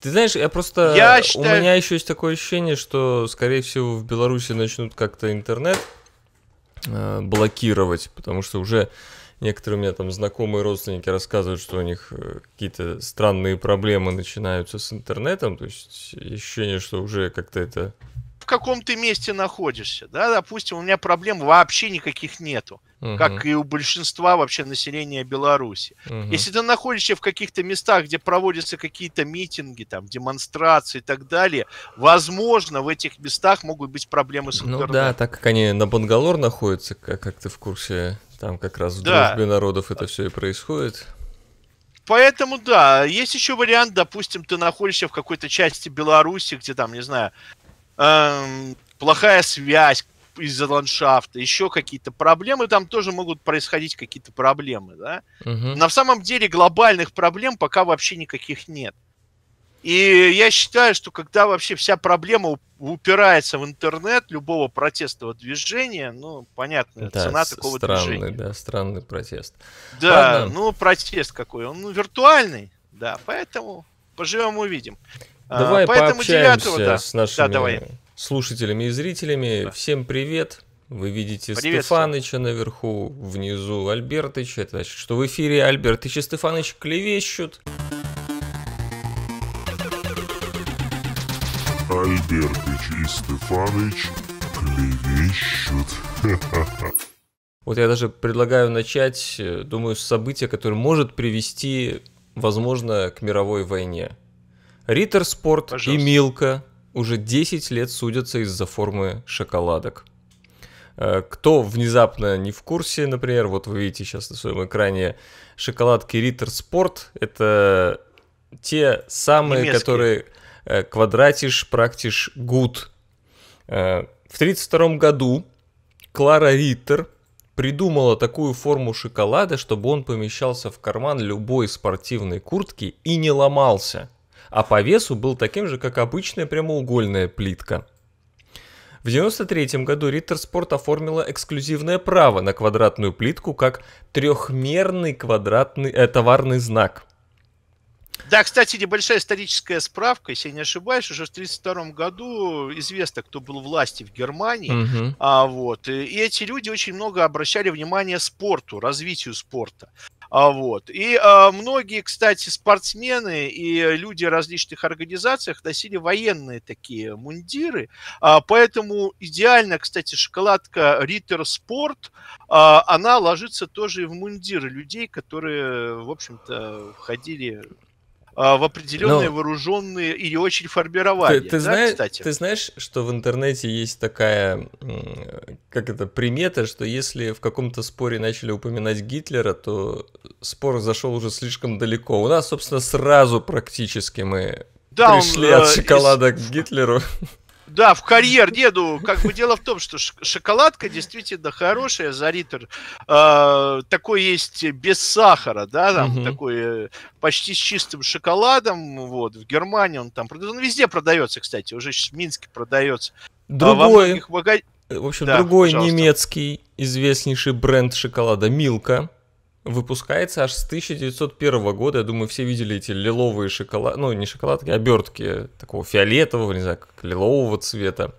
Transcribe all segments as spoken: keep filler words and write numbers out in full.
Ты знаешь, я просто... Я У считаю... меня еще есть такое ощущение, что, скорее всего, в Беларуси начнут как-то интернет э, блокировать, потому что уже некоторые у меня там знакомые родственники рассказывают, что у них э, какие-то странные проблемы начинаются с интернетом, то есть ощущение, что уже как-то это... В каком ты месте находишься, да, допустим, у меня проблем вообще никаких нету, Угу, как и у большинства вообще населения Беларуси. угу. Если ты находишься в каких-то местах, где проводятся какие-то митинги, там, демонстрации и так далее, возможно, в этих местах могут быть проблемы с Ну да, интернетом. так как они на Бангалор находятся, как, как ты в курсе, там как раз в Да, дружбе народов это все и происходит. поэтому да, есть еще вариант, допустим, ты находишься в какой-то части Беларуси, где там, не знаю, эм, плохая связь из-за ландшафта, еще какие-то проблемы, там тоже могут происходить какие-то проблемы, да. Угу. На самом деле глобальных проблем пока вообще никаких нет. И я считаю, что когда вообще вся проблема упирается в интернет любого протестного движения, ну, понятно, Да, цена с- такого странный, движения. да, странный протест. Да, Ладно, ну, протест какой, он ну, виртуальный, да, поэтому поживем увидим. А, давай Поэтому девятого, пообщаемся да, с да, давай, нашими слушателями и зрителями. да. Всем привет. Вы видите Приветствую. Стефаныча наверху, внизу Альбертыч. Это значит, что в эфире Альбертыч и Стефаныч клевещут. Альбертыч и Стефаныч клевещут. Вот я даже предлагаю начать, э, думаю, с события, которое может привести, возможно, к мировой войне. Риттер Спорт и Пожалуйста. Милка уже десять лет судятся из-за формы шоколадок. Э, Кто внезапно не в курсе, например, вот вы видите сейчас на своем экране шоколадки Риттер Спорт. Это те самые, Немецкие. которые э, квадратиш, практиш, гуд. Э, В тридцать втором году Клара Риттер придумала такую форму шоколада, чтобы он помещался в карман любой спортивной куртки и не ломался, а по весу был таким же, как обычная прямоугольная плитка. В девяносто третьем году Риттер Спорт оформила эксклюзивное право на квадратную плитку как трехмерный квадратный э, товарный знак. Да, кстати, небольшая историческая справка, если я не ошибаюсь, уже в тысяча девятьсот тридцать втором году известно, кто был у власти в Германии, Мгм. а, вот, и и эти люди очень много обращали внимание спорту, развитию спорта. А, вот. И а, многие, кстати, спортсмены и люди в различных организациях носили военные такие мундиры, а, поэтому идеально, кстати, шоколадка Ritter Sport, а, она ложится тоже и в мундиры людей, которые, в общем-то, входили а, в определенные Но вооруженные или очень ты, формирования, ты, да, знаешь, кстати? ты знаешь, что в интернете есть такая, м, как это, примета, что если в каком-то споре начали упоминать Гитлера, то спор зашел уже слишком далеко. У нас, собственно, сразу практически мы Да, он пришли от э, из, шоколада к в- Гитлеру. да, в карьер деду, как бы дело в том, что ш- шоколадка действительно хорошая за литр. Э, такой есть без сахара, да, там Мгм. такой э, почти с чистым шоколадом, вот, в Германии он там продается, он везде продается, кстати, уже сейчас в Минске продается, а во Другой, многих магазинах, э, в общем, да, другой пожалуйста. немецкий известнейший бренд шоколада Милка выпускается аж с тысяча девятьсот первого года. Я думаю, все видели эти лиловые шоколад, ну не шоколадки, а обертки такого фиолетового, не знаю, как лилового цвета.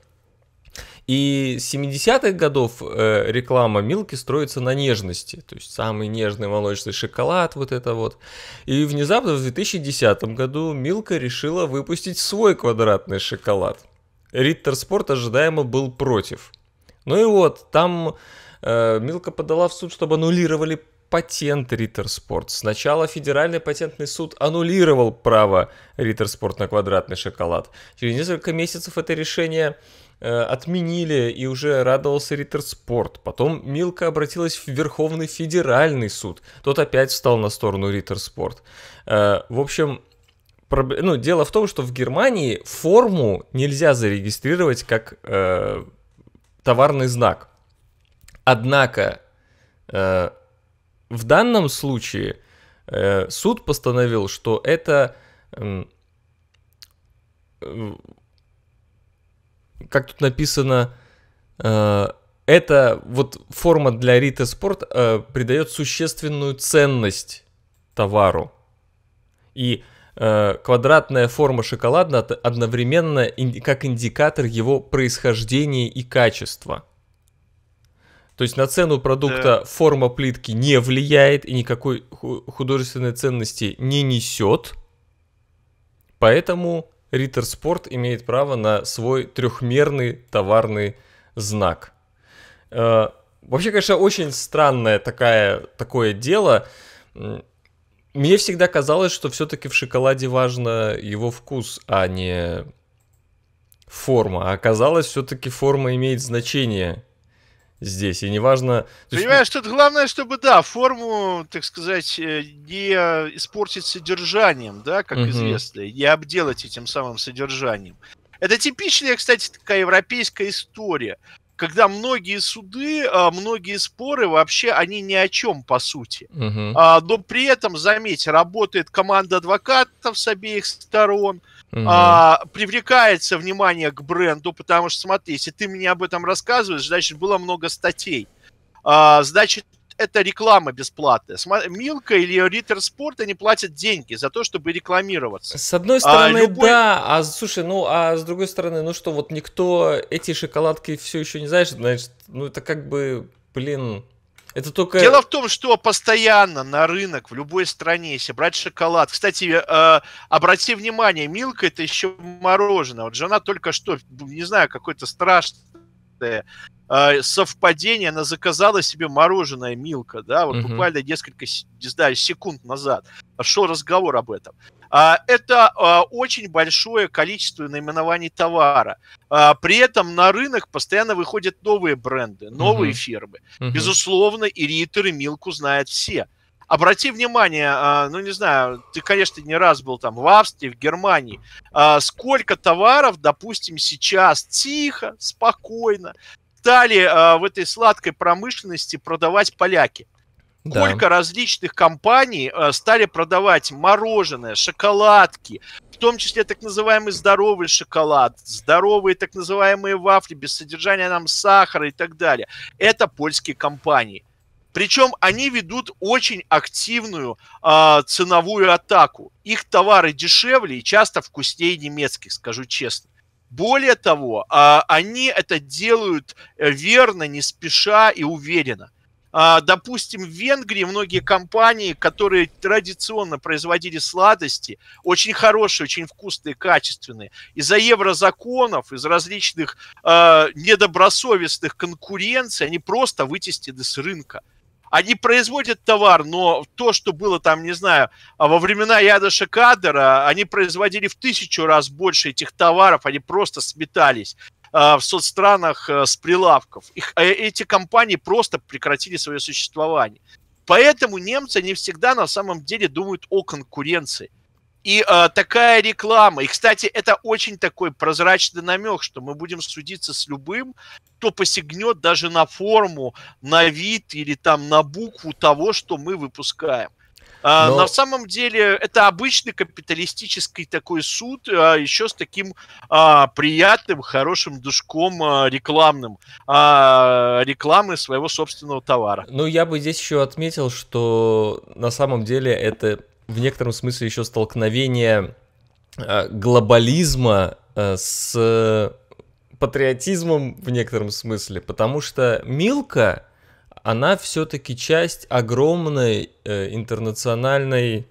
И с семидесятых годов э, реклама Милки строится на нежности, то есть самый нежный молочный шоколад, вот это вот. И внезапно в две тысячи десятом году Милка решила выпустить свой квадратный шоколад. Риттер Спорт ожидаемо был против. Ну и вот, там э, Милка подала в суд, чтобы аннулировали патент Риттер Спорт. Сначала федеральный патентный суд аннулировал право Риттер Спорт на квадратный шоколад. Через несколько месяцев это решение э, отменили, и уже радовался Риттер Спорт. Потом Милка обратилась в Верховный федеральный суд. Тот опять встал на сторону Риттер Спорт. Э, в общем, проб- ну, дело в том, что в Германии форму нельзя зарегистрировать как э, товарный знак. Однако э, в данном случае э, суд постановил, что это, м, э, как тут написано, э, эта вот форма для Риттер Спорт э, придает существенную ценность товару. И э, квадратная форма шоколада одновременно ин- как индикатор его происхождения и качества. То есть на цену продукта да. форма плитки не влияет и никакой художественной ценности не несет. Поэтому Ritter Sport имеет право на свой трехмерный товарный знак. Э, вообще, конечно, очень странное такая, такое дело. Мне всегда казалось, что все-таки в шоколаде важно его вкус, а не форма. А оказалось, все-таки форма имеет значение здесь, и неважно... Понимаешь, тут главное, чтобы, да, форму, так сказать, не испортить содержанием, да, как угу. известно, не обделать этим самым содержанием. Это типичная, кстати, такая европейская история, когда многие суды, многие споры вообще, они ни о чем, по сути. Угу. Но при этом, заметь, работает команда адвокатов с обеих сторон, угу. а, привлекается внимание к бренду, потому что, смотри, если ты мне об этом рассказываешь, значит, было много статей. А, значит, это реклама бесплатная. Милка или Ritter Sport, они платят деньги за то, чтобы рекламироваться. С одной стороны, а, любой... да, а слушай, ну, а с другой стороны, ну что, вот никто эти шоколадки все еще не знает, значит, ну, это как бы, блин... Это только... Дело в том, что постоянно на рынок в любой стране, если брать шоколад... Кстати, э, обрати внимание, Милка — это еще мороженое. Вот жена только что, не знаю, какое-то страшное э, совпадение, она заказала себе мороженое Милка, да, вот uh-huh. буквально несколько, не знаю, секунд назад шел разговор об этом. Это очень большое количество наименований товара. При этом на рынок постоянно выходят новые бренды, новые uh-huh. фирмы. Uh-huh. Безусловно, и Ritter, и Милку знают все. Обрати внимание, ну не знаю, ты, конечно, не раз был там в Австрии, в Германии. Сколько товаров, допустим, сейчас тихо, спокойно стали в этой сладкой промышленности продавать поляки. Да. Сколько различных компаний э, стали продавать мороженое, шоколадки, в том числе так называемый здоровый шоколад, здоровые так называемые вафли без содержания нам сахара и так далее. Это польские компании. Причем они ведут очень активную э, ценовую атаку. Их товары дешевле и часто вкуснее немецких, скажу честно. Более того, э, они это делают верно, не спеша и уверенно. Допустим, в Венгрии многие компании, которые традиционно производили сладости, очень хорошие, очень вкусные, качественные, из-за еврозаконов, из различных э, недобросовестных конкуренций, они просто вытеснены с рынка. Они производят товар, но то, что было там, не знаю, во времена Ядоша Кадера, они производили в тысячу раз больше этих товаров, они просто сметались в соцстранах с прилавков. Их, эти компании просто прекратили свое существование. Поэтому немцы не всегда на самом деле думают о конкуренции. И э, такая реклама, и, кстати, это очень такой прозрачный намек, что мы будем судиться с любым, кто посягнет даже на форму, на вид или там на букву того, что мы выпускаем. Но... На самом деле это обычный капиталистический такой суд, а, еще с таким а, приятным, хорошим душком а, рекламным, а, рекламы своего собственного товара. Ну, я бы здесь еще отметил, что на самом деле это в некотором смысле еще столкновение а, глобализма а, с патриотизмом в некотором смысле, потому что Милка... она все-таки часть огромной э, интернациональной,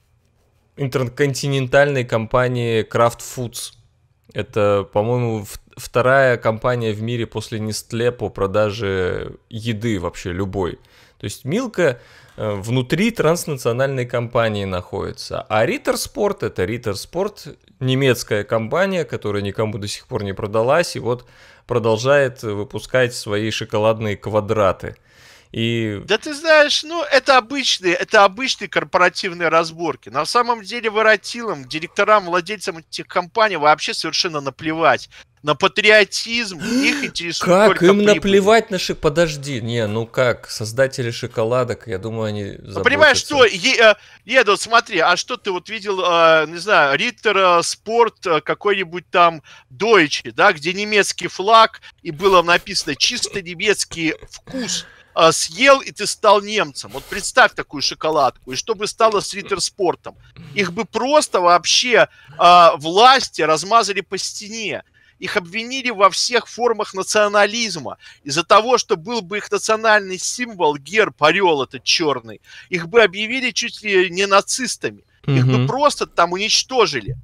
интерконтинентальной компании Kraft Foods. Это, по-моему, вторая компания в мире после Nestlé по продаже еды вообще любой. То есть Милка э, внутри транснациональной компании находится. А Ritter Sport — это Ritter Sport, немецкая компания, которая никому до сих пор не продалась, и вот продолжает выпускать свои шоколадные квадраты. И... Да ты знаешь, ну это обычные, это обычные корпоративные разборки. На самом деле воротилам, директорам, владельцам этих компаний вообще совершенно наплевать на патриотизм, их интересует как только им прибыль. Наплевать на шик... Подожди, не, ну как, создатели шоколадок, я думаю, они заботятся. Ну, понимаешь, что, Еду, смотри, а что ты вот видел, не знаю, Ritter Sport, какой-нибудь там Deutsche, да, где немецкий флаг, и было написано чисто немецкий вкус. а, съел, и ты стал немцем. Вот представь такую шоколадку, и что бы стало с Риттерспортом? Их бы просто вообще а, власти размазали по стене. Их обвинили во всех формах национализма. Из-за того, что был бы их национальный символ, герб, орел этот черный, их бы объявили чуть ли не нацистами. Их Мгм. бы просто там уничтожили.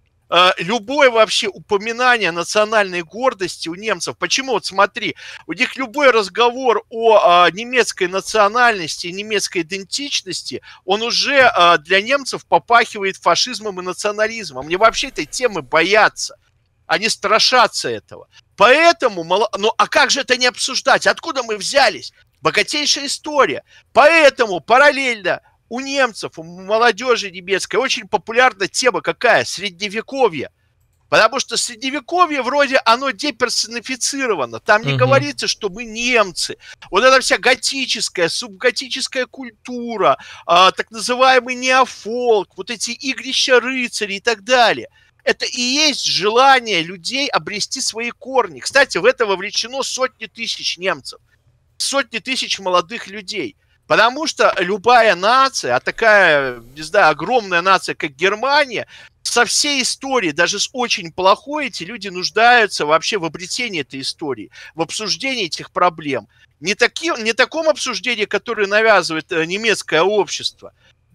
Э, Любое вообще упоминание национальной гордости у немцев. Почему? Вот смотри, у них любой разговор о а, немецкой национальности, немецкой идентичности, он уже а, для немцев попахивает фашизмом и национализмом. Они вообще этой темы боятся. Они страшатся этого. Поэтому, мало- ну а как же это не обсуждать? Откуда мы взялись? Богатейшая история. Поэтому параллельно у немцев, у молодежи немецкой очень популярна тема какая? Средневековье. Потому что средневековье вроде оно деперсонифицировано. Там не Мгм. говорится, что мы немцы. Вот эта вся готическая, субготическая культура, а, так называемый неофолк, вот эти игрища рыцарей и так далее. Это и есть желание людей обрести свои корни. Кстати, в это вовлечено сотни тысяч немцев, сотни тысяч молодых людей. Потому что любая нация, а такая, не знаю, огромная нация, как Германия, со всей историей, даже с очень плохой, эти люди нуждаются вообще в обретении этой истории, в обсуждении этих проблем. Не, таким, не таком обсуждении, которое навязывает э, немецкое общество,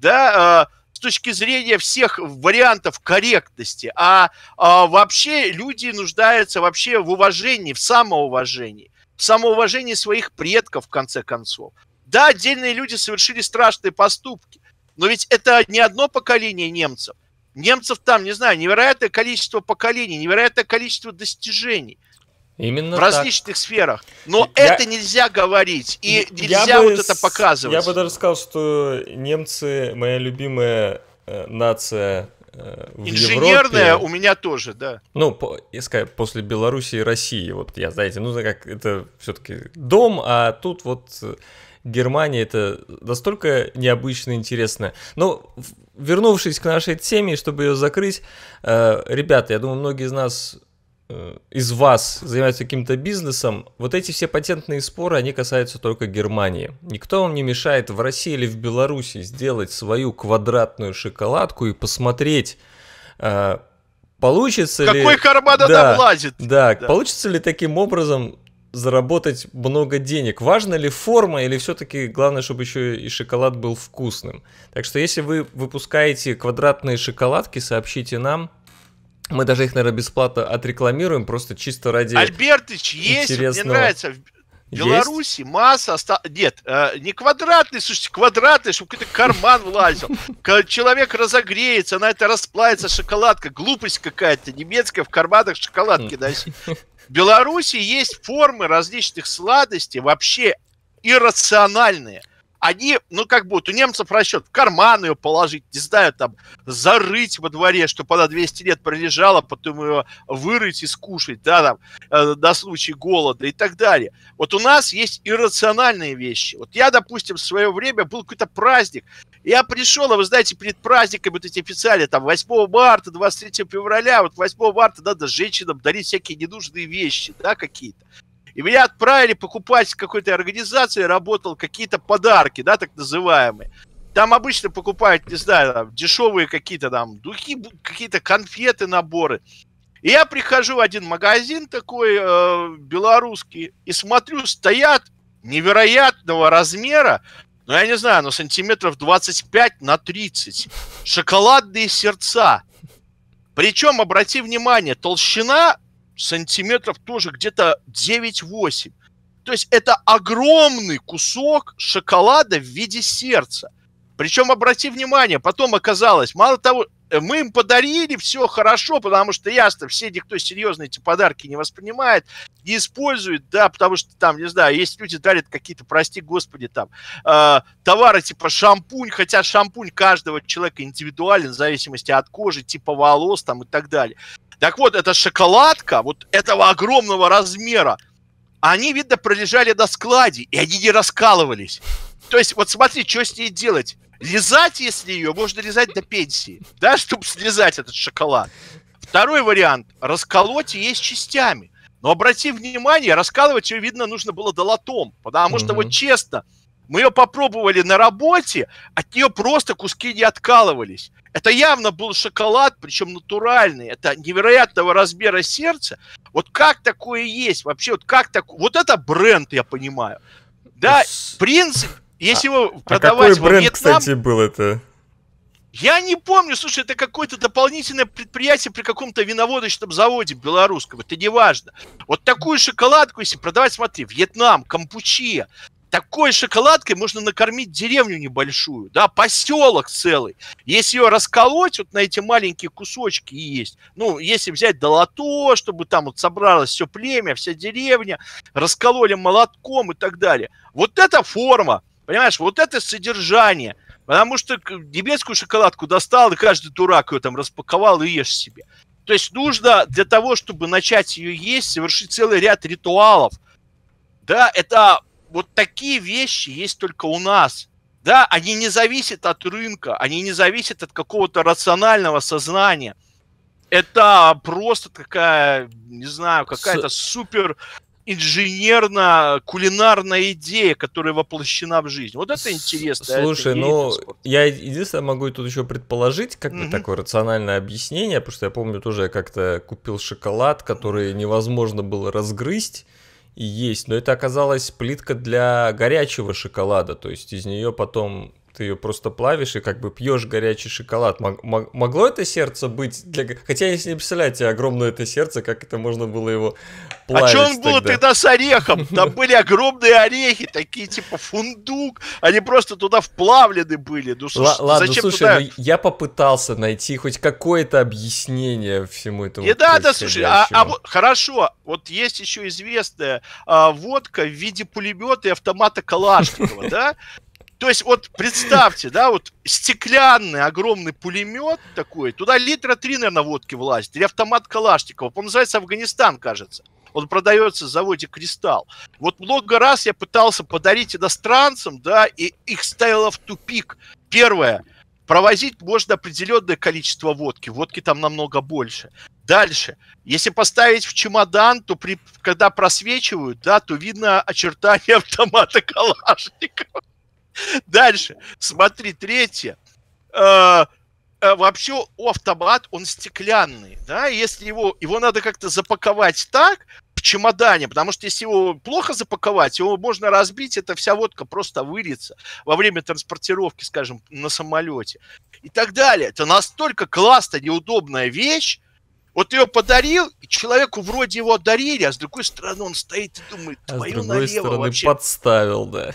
да, э, с точки зрения всех вариантов корректности, а, а вообще люди нуждаются вообще в уважении, в самоуважении, в самоуважении своих предков, в конце концов. Да, отдельные люди совершили страшные поступки, но ведь это не одно поколение немцев. Немцев там, не знаю, невероятное количество поколений, невероятное количество достижений Именно в так. различных сферах. Но Я- это нельзя говорить, и Я нельзя бы вот это с- показывать. Я бы даже сказал, что немцы моя любимая э, нация э, в Инженерная Европе. у меня тоже, да. Ну, по, я скажу, после Белоруссии и России, вот я, знаете, ну, как это все-таки дом, а тут вот э, Германия, это настолько необычно и интересно. Но, в- вернувшись к нашей теме, чтобы ее закрыть, э, ребята, я думаю, многие из нас, э, из вас занимаются каким-то бизнесом, вот эти все патентные споры, они касаются только Германии. Никто вам не мешает в России или в Беларуси сделать свою квадратную шоколадку и посмотреть, э, получится ли... Какой карман она Да, влазит? Да, Да. получится ли таким образом заработать много денег? Важна ли форма или все-таки главное, чтобы еще и шоколад был вкусным? Так что если вы выпускаете квадратные шоколадки, сообщите нам. Мы даже их, наверное, бесплатно отрекламируем, просто чисто ради... Альбертыч, есть, вот мне интересного. нравится. В Есть? Беларуси масса оста... Нет, э, не квадратный, слушайте, квадратный, чтобы какой-то карман влазил. Когда человек разогреется, она это расплавится, шоколадка. Глупость какая-то немецкая в карманах шоколадки носить. В Беларуси есть формы различных сладостей, вообще иррациональные. Они, ну как бы, вот у немцев расчет в карман ее положить, не знаю, там, зарыть во дворе, чтобы она двести лет пролежала, потом ее вырыть и скушать, да, там, э, на случай голода и так далее. Вот у нас есть иррациональные вещи. Вот я, допустим, в свое время был какой-то праздник, я пришел, а вы знаете, перед праздниками вот эти официально, там, восьмого марта, двадцать третьего февраля, вот восьмого марта надо женщинам дарить всякие ненужные вещи, да, какие-то. И меня отправили покупать в какой-то организации, работал какие-то подарки, да, так называемые. Там обычно покупают, не знаю, там, дешевые какие-то там духи, какие-то конфеты, наборы. И я прихожу в один магазин такой э, белорусский и смотрю, стоят невероятного размера, ну, я не знаю, ну, сантиметров двадцать пять на тридцать, шоколадные сердца. Причем, обрати внимание, толщина сантиметров тоже где-то девять-восемь. То есть это огромный кусок шоколада в виде сердца. Причем, обрати внимание, потом оказалось, мало того, мы им подарили, все хорошо, потому что ясно, все, никто серьезно эти подарки не воспринимает, не использует, да, потому что там, не знаю, есть люди дарят какие-то, прости господи, там, э, товары типа шампунь, хотя шампунь каждого человека индивидуален в зависимости от кожи, типа волос там и так далее. Так вот, эта шоколадка вот этого огромного размера, они, видно, пролежали на складе, и они не раскалывались. То есть, вот смотри, что с ней делать. Лизать, если ее, можно лизать до пенсии, да, чтобы слезать этот шоколад. Второй вариант. Расколоть и есть частями. Но обрати внимание, раскалывать ее, видно, нужно было долотом. Потому что, вот честно, мы ее попробовали на работе, от нее просто куски не откалывались. Это явно был шоколад, причем натуральный. Это невероятного размера сердца. Вот как такое есть? Вообще, вот как так? Вот это бренд, я понимаю. Да, принцип, если его а, продавать а какой во бренд, Вьетнам... кстати, был это? Я не помню, слушай, это какое-то дополнительное предприятие при каком-то виноводочном заводе белорусском, это не важно. Вот такую шоколадку, если продавать, смотри, Вьетнам, Кампучия, такой шоколадкой можно накормить деревню небольшую, да, поселок целый. Если ее расколоть вот на эти маленькие кусочки и есть, ну, если взять долото, чтобы там вот собралось все племя, вся деревня, раскололи молотком и так далее. Вот это форма, понимаешь, вот это содержание. Потому что немецкую шоколадку достал, и каждый дурак ее там распаковал и ешь себе. То есть нужно для того, чтобы начать ее есть, совершить целый ряд ритуалов. Да, это вот такие вещи есть только у нас. Да, они не зависят от рынка, они не зависят от какого-то рационального сознания. Это просто такая, не знаю, какая-то супер... инженерно-кулинарная идея, которая воплощена в жизнь. Вот это интересно. Слушай, это ну, я единственное могу тут еще предположить, как бы Мгм. такое рациональное объяснение, потому что я помню тоже, я как-то купил шоколад, который невозможно было разгрызть и есть, но это оказалась плитка для горячего шоколада, то есть из нее потом ты ее просто плавишь и как бы пьешь горячий шоколад. Мог- мог- могло это сердце быть для... Хотя я себе не представляю, тебе огромное это сердце, как это можно было его плавить А что он было тогда? тогда с орехом? Там были огромные орехи, такие типа фундук. Они просто туда вплавлены были. Ну, Л- слушай, ладно, зачем слушай, туда... ну я попытался найти хоть какое-то объяснение всему этому Не надо, слушай, а, а происходящему. вот хорошо, вот есть еще известная а, водка в виде пулемета и автомата Калашникова, да? То есть вот представьте, да, вот стеклянный огромный пулемет такой, туда литра три, наверное, водки влазит, или автомат Калашникова, он называется Афганистан, кажется. Он продается в заводе «Кристалл». Вот много раз я пытался подарить иностранцам, да, и их ставило в тупик. Первое. Провозить можно определенное количество водки. Водки там намного больше. Дальше. Если поставить в чемодан, то при, когда просвечивают, да, то видно очертания автомата Калашникова. Дальше. Смотри, третье. Э, э, вообще у автомат, он стеклянный, да, если его, его надо как-то запаковать так, в чемодане, потому что если его плохо запаковать, его можно разбить, эта вся водка просто выльется во время транспортировки, скажем, на самолете и так далее. Это настолько классная, неудобная вещь. Вот ее подарил, и человеку вроде его одарили, а с другой стороны он стоит и думает, А с твою другой налево стороны вообще. подставил, да.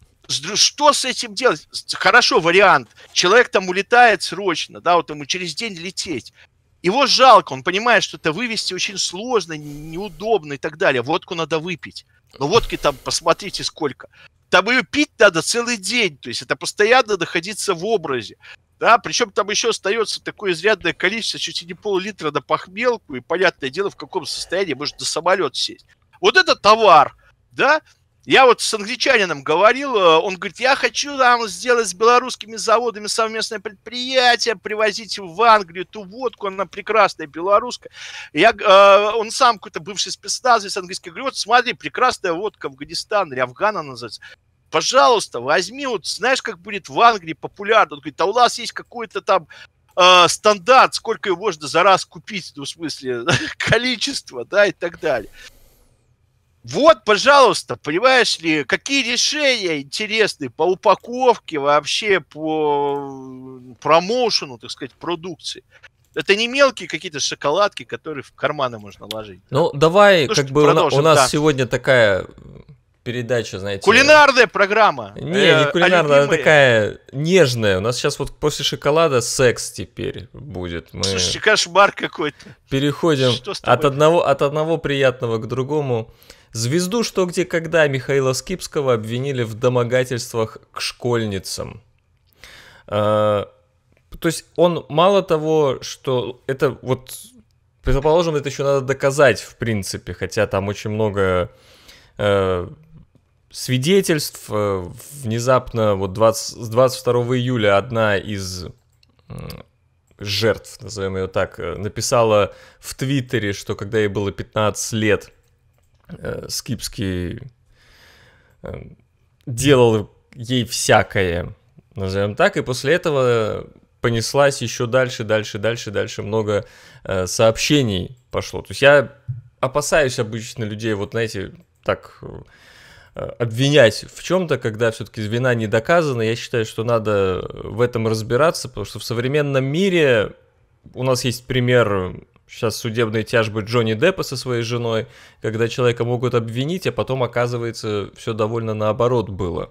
Что с этим делать? Хорошо, вариант. Человек там улетает срочно, да, вот ему через день лететь. Его жалко, он понимает, что это вывести очень сложно, неудобно и так далее. Водку надо выпить. Но водки там, посмотрите, сколько. Там ее пить надо целый день, то есть это постоянно находиться в образе. Да, причем там еще остается такое изрядное количество, чуть не пол-литра на похмелку, и понятное дело, в каком состоянии может на самолет сесть. Вот это товар, да. Я вот с англичанином говорил, он говорит, я хочу там сделать с белорусскими заводами совместное предприятие, привозить в Англию ту водку, она прекрасная, белорусская. Я, э, он сам какой-то бывший спецназовец английский, говорит, вот смотри, прекрасная водка Афганистана или Афгана называется. Пожалуйста, возьми, вот знаешь, как будет в Англии популярно. Он говорит, а у нас есть какой-то там э, стандарт, сколько ее можно за раз купить, ну, в смысле, количество, да, и так далее. Вот, пожалуйста, понимаешь ли, какие решения интересные по упаковке, вообще по промоушену, так сказать, продукции. Это не мелкие какие-то шоколадки, которые в карманы можно ложить. Ну, давай, Ну, как что, бы у, на- у продолжим, нас да. сегодня такая передача, знаете... Кулинарная программа. Не, не э, кулинарная, она любимые. такая нежная. У нас сейчас вот после шоколада секс теперь будет. Мы Слушайте, кошмар какой-то. переходим Что с тобой? от одного, от одного приятного к другому. Звезду «Что, где, когда» Михаила Скипского обвинили в домогательствах к школьницам. А, то есть он мало того, что это вот, предположим, это еще надо доказать в принципе, хотя там очень много э, свидетельств. Э, внезапно вот двадцать, с двадцать второго июля одна из э, жертв, назовем ее так, э, написала в Твиттере, что когда ей было пятнадцать лет, э, Скипский э, делал ей всякое, назовем так, и после этого понеслась еще дальше, дальше, дальше, дальше много э, сообщений пошло. То есть я опасаюсь обычно людей, вот знаете, так э, обвинять в чем-то, когда все-таки вина не доказана. Я считаю, что надо в этом разбираться, потому что в современном мире у нас есть пример сейчас судебной тяжбы Джонни Деппа со своей женой, когда человека могут обвинить, а потом оказывается все довольно наоборот было.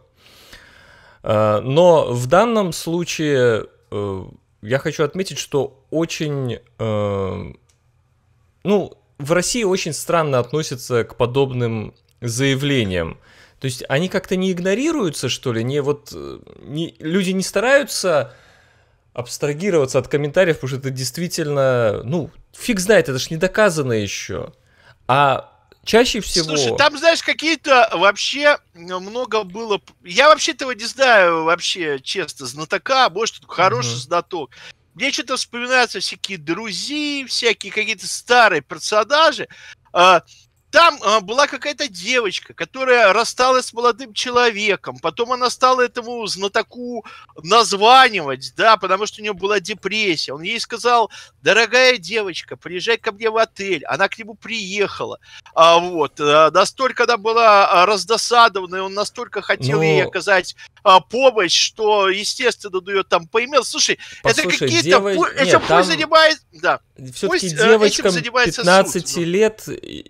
Но в данном случае я хочу отметить, что очень, ну, в России очень странно относятся к подобным заявлениям. То есть они как-то не игнорируются, что ли, не вот не, люди не стараются абстрагироваться от комментариев, потому что это действительно, ну, фиг знает, это ж не доказано еще. А чаще всего... Слушай, там, знаешь, какие-то вообще много было... Я вообще этого не знаю вообще, честно, знатока, может, хороший uh-huh. знаток. Мне что-то вспоминаются всякие друзья, всякие какие-то старые персонажи. Там а, была какая-то девочка, которая рассталась с молодым человеком, потом она стала этому знатоку названивать, да, потому что у нее была депрессия. Он ей сказал: дорогая девочка, приезжай ко мне в отель. Она к нему приехала. А, вот, а, настолько она была раздосадована, и он настолько хотел Но... ей оказать а, помощь, что, естественно, он ее там поимел. Слушай, Послушай, это какие-то... Дев... Пу... Это Нет, там... занимает... Да. Все-таки девочкам пятнадцати суд, лет...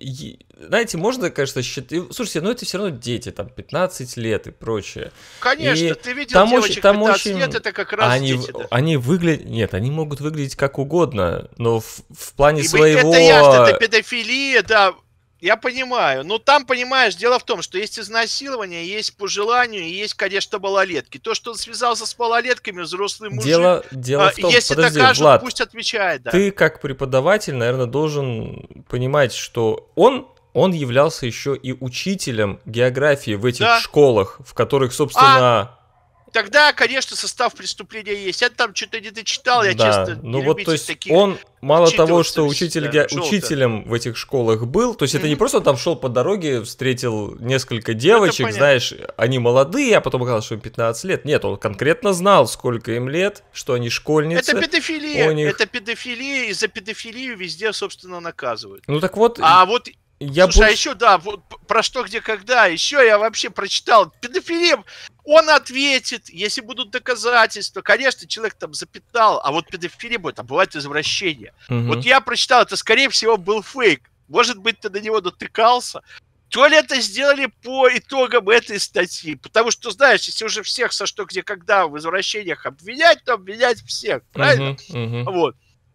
Знаете, можно, конечно, считать... Слушайте, ну это все равно дети, там, пятнадцать лет и прочее. Конечно, и ты видел там девочек очень, там пятнадцать очень... лет, это как раз они, дети. Да. Они выглядят... Нет, они могут выглядеть как угодно, но в, в плане и своего... Это ясно, это педофилия, да, я понимаю. Но там, понимаешь, дело в том, что есть изнасилование, есть по желанию, и есть, конечно, малолетки. То, что он связался с малолетками, взрослый мужик, дело, дело в том, если подожди, докажут, Влад, пусть отвечает. Да. Ты, как преподаватель, наверное, должен понимать, что он... Он являлся еще и учителем географии в этих да. школах, в которых, собственно... А, тогда, конечно, состав преступления есть. Я там что-то не дочитал, я, да. честно, ну не вот, то есть таких... он, мало того, что учитель, да, ге... учителем в этих школах был, то есть mm-hmm. это не просто он там шел по дороге, встретил несколько девочек, ну, знаешь, они молодые, а потом оказалось, что им пятнадцать лет. Нет, он конкретно знал, сколько им лет, что они школьницы. Это педофилия, них... это педофилия, и за педофилию везде, собственно, наказывают. Ну так вот... А вот... Я Слушай, больше... а еще, да, вот про что, где, когда, еще я вообще прочитал. Педофилия, он ответит, если будут доказательства. Конечно, человек там запятнал, а вот педофилия будет, а бывает извращение. Угу. Вот я прочитал, это, скорее всего, был фейк. Может быть, ты на него дотыкался. То ли это сделали по итогам этой статьи. Потому что, знаешь, если уже всех со что, где, когда в извращениях обвинять, то обвинять всех, правильно? Угу, угу. Вот.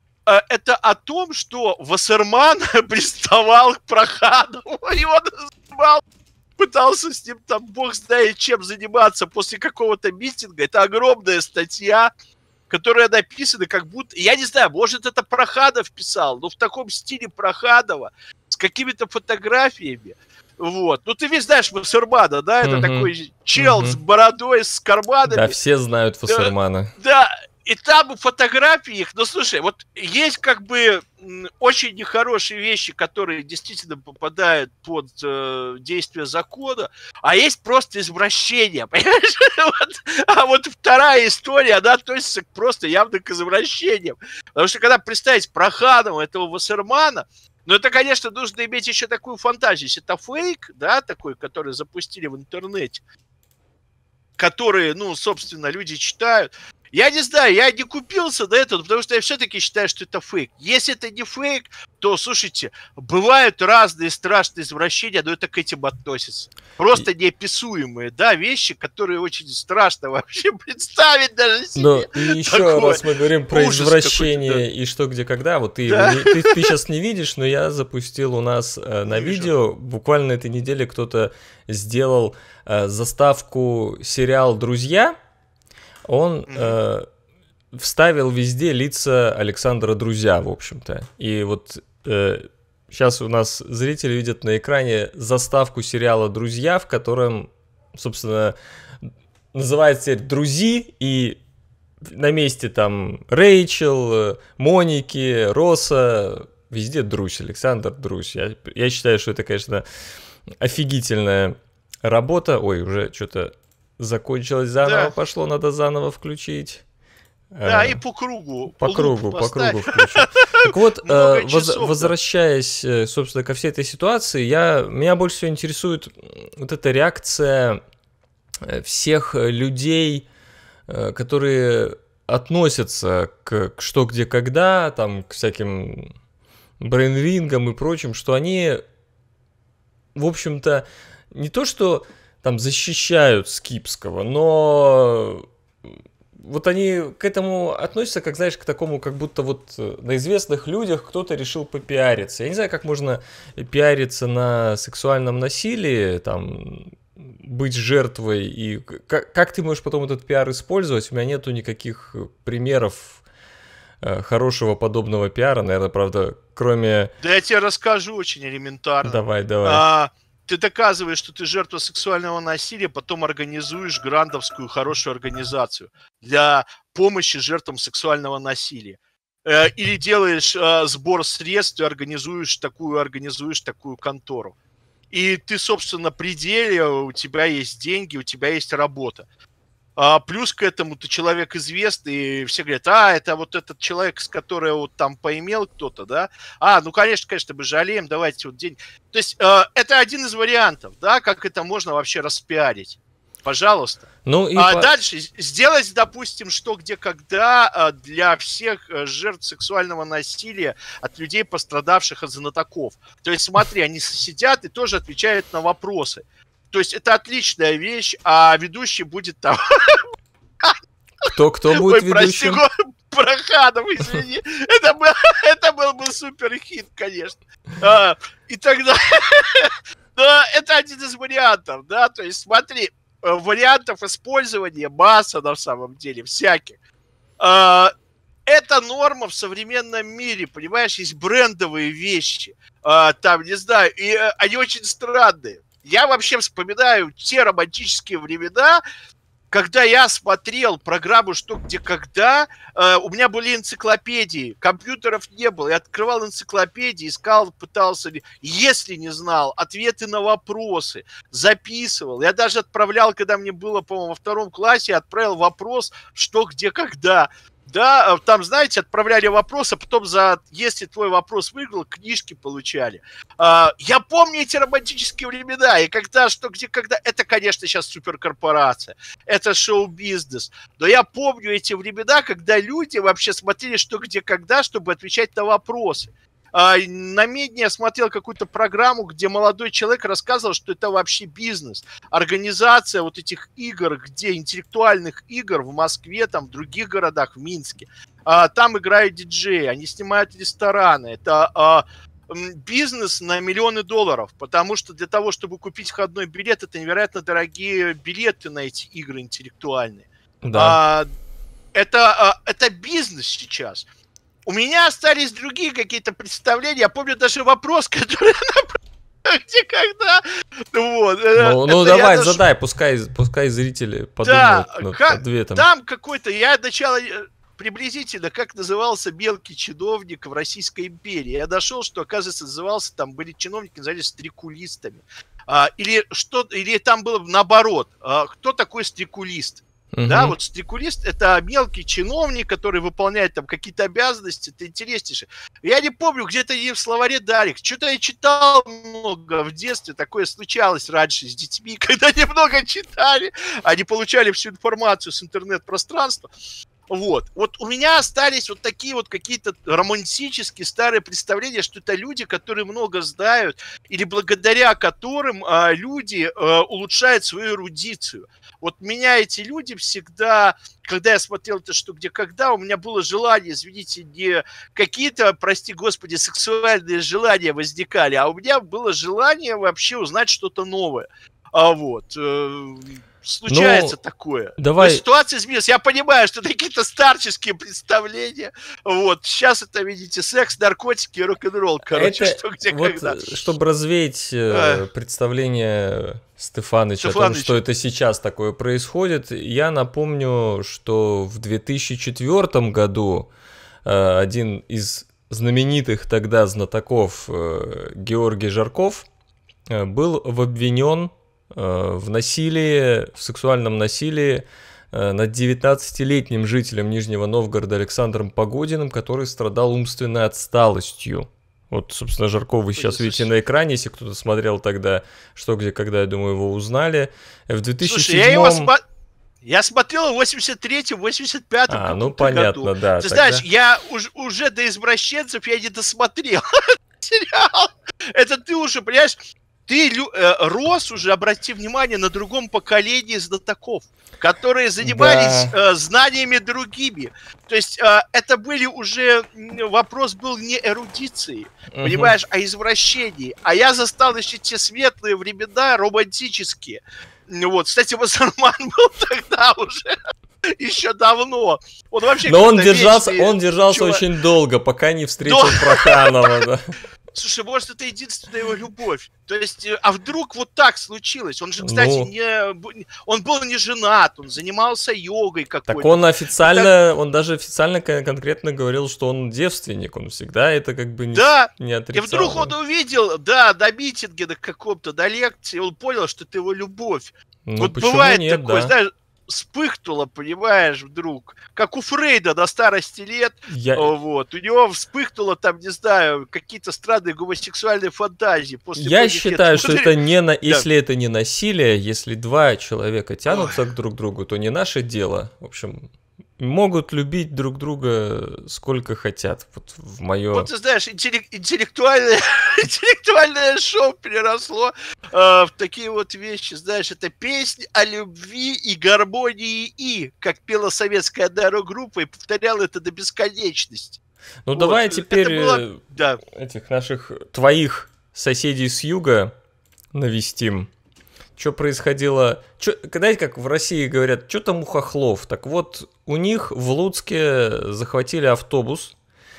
Это о том, что Вассерман приставал к Проханову, и он называл, пытался с ним там бог знает чем заниматься после какого-то митинга. Это огромная статья, которая написана как будто... Я не знаю, может, это Проханов писал, но в таком стиле Проханова, с какими-то фотографиями. Вот. Ну, ты ведь знаешь Вассермана, да? Это mm-hmm. такой чел mm-hmm. с бородой, с карманами. Да, все знают Вассермана. Да. И там фотографии их, ну слушай, вот есть как бы очень нехорошие вещи, которые действительно попадают под э, действие закона, а есть просто извращение, понимаешь? Вот. А вот вторая история, она относится к просто явно к извращениям. Потому что когда представить Проханова, этого Вассермана, ну это, конечно, нужно иметь еще такую фантазию. Если это фейк, да, такой, который запустили в интернете, которые, ну, собственно, люди читают. Я не знаю, я не купился на это, потому что я все-таки считаю, что это фейк. Если это не фейк, то, слушайте, бывают разные страшные извращения, но это к этим относится. Просто неописуемые, да, вещи, которые очень страшно вообще представить даже себе. Но и еще такое. Раз мы говорим про ужас извращение да. и что, где, когда, вот ты, да. ты, ты сейчас не видишь, но я запустил у нас э, на не видео, вижу. Буквально на этой неделе кто-то сделал э, заставку сериал «Друзья». Он mm-hmm. э, вставил везде лица Александра Друзья, в общем-то. И вот э, сейчас у нас зрители видят на экране заставку сериала «Друзья», в котором, собственно, называется теперь «Друзи», и на месте там Рэйчел, Моники, Росса, везде Друзь, Александр Друзь. Я, я считаю, что это, конечно, офигительная работа. Ой, уже что-то закончилось заново, Да. пошло, надо заново включить. Да, А, и по кругу. По луп кругу, по поставь. кругу включу. Так вот, Много э, воз- часов, да. возвращаясь, э, собственно, ко всей этой ситуации, я, меня больше всего интересует вот эта реакция э, всех э, людей, э, которые относятся к, к что, где, когда, там, к всяким брейнрингам и прочим, что они, в общем-то, не то что там защищают Скипского, но вот они к этому относятся, как, знаешь, к такому, как будто вот э, на известных людях кто-то решил попиариться. Я не знаю, как можно пиариться на сексуальном насилии, там, быть жертвой, и как, как ты можешь потом этот пиар использовать? У меня нету никаких примеров э, хорошего подобного пиара, наверное, правда, кроме... Да я тебе расскажу очень элементарно. Давай, давай. А, ты доказываешь, что ты жертва сексуального насилия, потом организуешь грантовскую хорошую организацию для помощи жертвам сексуального насилия. Э, Или делаешь э, сбор средств и организуешь такую, организуешь такую контору. И ты, собственно, при деле, у тебя есть деньги, у тебя есть работа. А плюс к этому ты человек известный, и все говорят, а, это вот этот человек, с которого вот там поимел кто-то, да? А, ну, конечно, конечно, мы жалеем, давайте вот день. То есть э, это один из вариантов, да, как это можно вообще распиарить. Пожалуйста. Ну и А по- дальше сделать, допустим, что, где, когда э, для всех э, жертв сексуального насилия от людей, пострадавших от знатоков. То есть, смотри, они сидят и тоже отвечают на вопросы. То есть это отличная вещь, а ведущий будет там... кто, кто будет Ой, прости, ведущим? го- Проханов, извини. Это был, это был бы супер хит, конечно. А, и тогда... Но это один из вариантов, да, то есть смотри, э, вариантов использования масса на самом деле, всяких. А, это норма в современном мире, понимаешь, есть брендовые вещи, а, там, не знаю, и э, они очень странные. Я вообще вспоминаю те романтические времена, когда я смотрел программу «Что, где, когда», э, у меня были энциклопедии, компьютеров не было, я открывал энциклопедии, искал, пытался, если не знал, ответы на вопросы, записывал. Я даже отправлял, когда мне было, по-моему, во втором классе, я отправил вопрос «Что, где, когда». Да, там, знаете, отправляли вопрос, а потом за, если твой вопрос выиграл, книжки получали. А, я помню эти романтические времена, и когда, что, где, когда, это, конечно, сейчас суперкорпорация, это шоу-бизнес, но я помню эти времена, когда люди вообще смотрели, что, где, когда, чтобы отвечать на вопросы. А, на Медне я смотрел какую-то программу, где молодой человек рассказывал, что это вообще бизнес. Организация вот этих игр, где интеллектуальных игр в Москве, там в других городах, в Минске. А, там играют диджеи, они снимают рестораны. Это а, бизнес на миллионы долларов, потому что для того, чтобы купить входной билет, это невероятно дорогие билеты на эти игры интеллектуальные. Да. А, это, а, это бизнес сейчас. У меня остались другие какие-то представления. Я помню даже вопрос, который где когда. Вот. Ну, ну давай, даже... задай, пускай, пускай зрители подумают да, над как, ответом. Там какой-то, я начало приблизительно, как назывался мелкий чиновник в Российской империи. Я дошел, что, оказывается, назывался, там были чиновники, назывались стрекулистами. А, или, что, или там было наоборот. А, кто такой стрекулист? Uh-huh. Да, вот стрекулист — это мелкий чиновник, который выполняет там какие-то обязанности, это интереснейшее. Я не помню, где-то ей в словаре дали. Что-то я читал много в детстве, такое случалось раньше с детьми, когда немного читали, они получали всю информацию с интернет-пространства. Вот. Вот у меня остались вот такие вот какие-то романтические старые представления, что это люди, которые много знают, или благодаря которым а, люди а, улучшают свою эрудицию. Вот меня эти люди всегда, когда я смотрел это «Что, где, когда», у меня было желание, извините, не какие-то, прости господи, сексуальные желания возникали, а у меня было желание вообще узнать что-то новое. А вот... Случается ну, такое. Давай... Но ситуация изменилась. Я понимаю, что это какие-то старческие представления. Вот. Сейчас это, видите, секс, наркотики и рок-н-ролл. Короче, это что, где, вот, когда. Чтобы развеять а. представление Стефаныча, Стефаныч. о том, что это сейчас такое происходит, я напомню, что в две тысячи четвёртом году один из знаменитых тогда знатоков Георгий Жарков был обвинен в насилии, в сексуальном насилии над девятнадцатилетним жителем Нижнего Новгорода Александром Погодиным, который страдал умственной отсталостью. Вот, собственно, Жарков вы сейчас видите на экране, если кто-то смотрел тогда «Что, где, когда», я думаю, его узнали. В две тысячи седьмом... Слушай, я его смо... Я смотрел в восемьдесят третьем, восемьдесят пятом А, ну понятно, году. да. Ты тогда... знаешь, я уж, уже до «Извращенцев» я не досмотрел сериал. Это ты уже, понимаешь, ты э, рос уже, обрати внимание, на другом поколении знатоков, которые занимались да. э, знаниями другими. То есть э, это были уже, вопрос был не эрудиции, угу. понимаешь, а извращении. А я застал еще те светлые времена, романтические. Вот, кстати, Вассерман был тогда уже, еще давно. Он вообще Но он держался, вечный, он держался чувак. очень долго, пока не встретил Проханова, да. Слушай, может, это единственная его любовь. То есть, а вдруг вот так случилось? Он же, кстати, ну... не... Он был не женат, он занимался йогой какой-то. Так он официально, так... он даже официально конкретно говорил, что он девственник. Он всегда это как бы не, да. не отрицал. И вдруг он увидел, да, на митинге на каком-то, на лекции, он понял, что это его любовь. Ну, вот бывает нет, такое, да. знаешь, вспыхнуло, понимаешь, вдруг. Как у Фрейда на старости лет. Я... Вот. У него вспыхнуло там, не знаю, какие-то странные гомосексуальные фантазии. После Я считаю, лет. что вот, это не на... да. если это не насилие, если два человека тянутся Ой. друг к другу, то не наше дело. В общем, могут любить друг друга сколько хотят. Вот в мое... Вот ты знаешь, интеллек... интеллектуальное... интеллектуальное шоу переросло э, в такие вот вещи. Знаешь, это песня о любви и гармонии и, как пела советская аэро-группа и повторяла это до бесконечности. Ну вот. давай теперь было... да. этих наших, твоих соседей с юга навестим. Что происходило... Чё, знаете, как в России говорят, что там у хохлов? Так вот, у них в Луцке захватили автобус.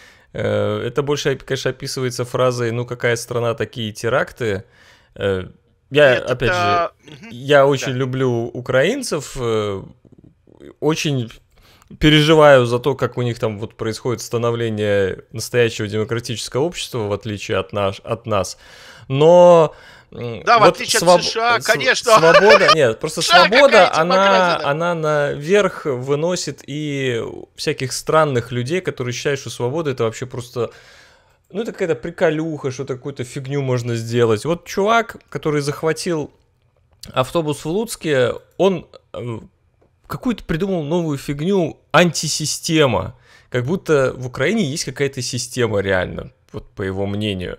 Это больше, конечно, описывается фразой «ну какая страна, такие теракты». Я, Нет, опять это... же, я очень да. люблю украинцев, очень переживаю за то, как у них там вот происходит становление настоящего демократического общества, в отличие от, наш, от нас. Но... Да, вот в отличие своб... от США, конечно. Свобода, нет, просто свобода, она, она наверх выносит и всяких странных людей, которые считают, что свобода это вообще просто, ну, это какая-то приколюха, что-то какую-то фигню можно сделать. Вот чувак, который захватил автобус в Луцке, он какую-то придумал новую фигню, антисистема. Как будто в Украине есть какая-то система реально, вот по его мнению.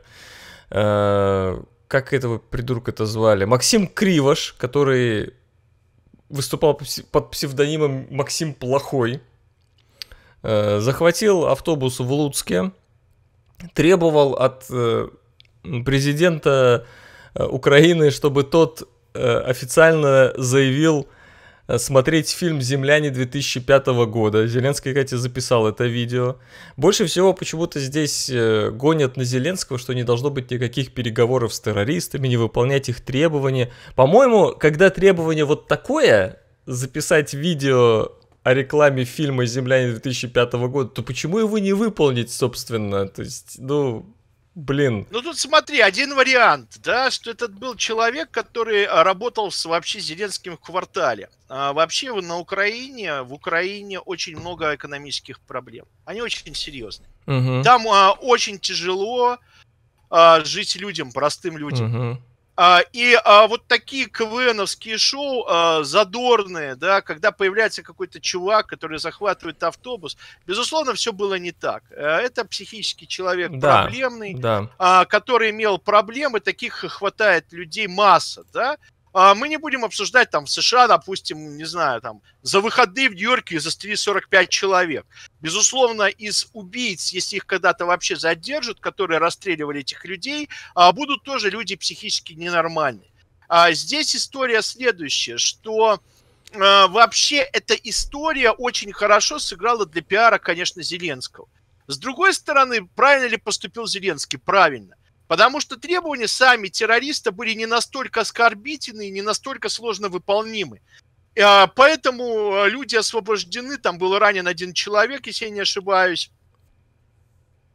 Как этого придурка-то звали? Максим Кривош, который выступал под псевдонимом Максим Плохой, захватил автобус в Луцке, требовал от президента Украины, чтобы тот официально заявил смотреть фильм «Земляне» две тысячи пятого года. Зеленский, кстати, записал это видео. Больше всего почему-то здесь гонят на Зеленского, что не должно быть никаких переговоров с террористами, не выполнять их требования. По-моему, когда требование вот такое, записать видео о рекламе фильма «Земляне» две тысячи пятого года, то почему его не выполнить, собственно? То есть, ну... Блин. Ну тут смотри, один вариант, да, что этот был человек, который работал с вообще Зеленским в квартале. А вообще на Украине, в Украине очень много экономических проблем. Они очень серьезные. Угу. Там а, очень тяжело а, жить людям, простым людям. Угу. А, и а, вот такие КВНовские шоу а, задорные, да, когда появляется какой-то чувак, который захватывает автобус, безусловно, все было не так. Это психический человек, да, проблемный, да. а, который имел проблемы, таких хватает людей масса, да. А, мы не будем обсуждать там в США, допустим, не знаю, там за выходные в Нью-Йорке застрелили сорок пять человек. Безусловно, из убийц, если их когда-то вообще задержат, которые расстреливали этих людей, будут тоже люди психически ненормальные. А здесь история следующая, что вообще эта история очень хорошо сыграла для пиара, конечно, Зеленского. С другой стороны, правильно ли поступил Зеленский? Правильно. Потому что требования сами террориста были не настолько оскорбительны и не настолько сложно выполнимы. Поэтому люди освобождены, там был ранен один человек, если я не ошибаюсь.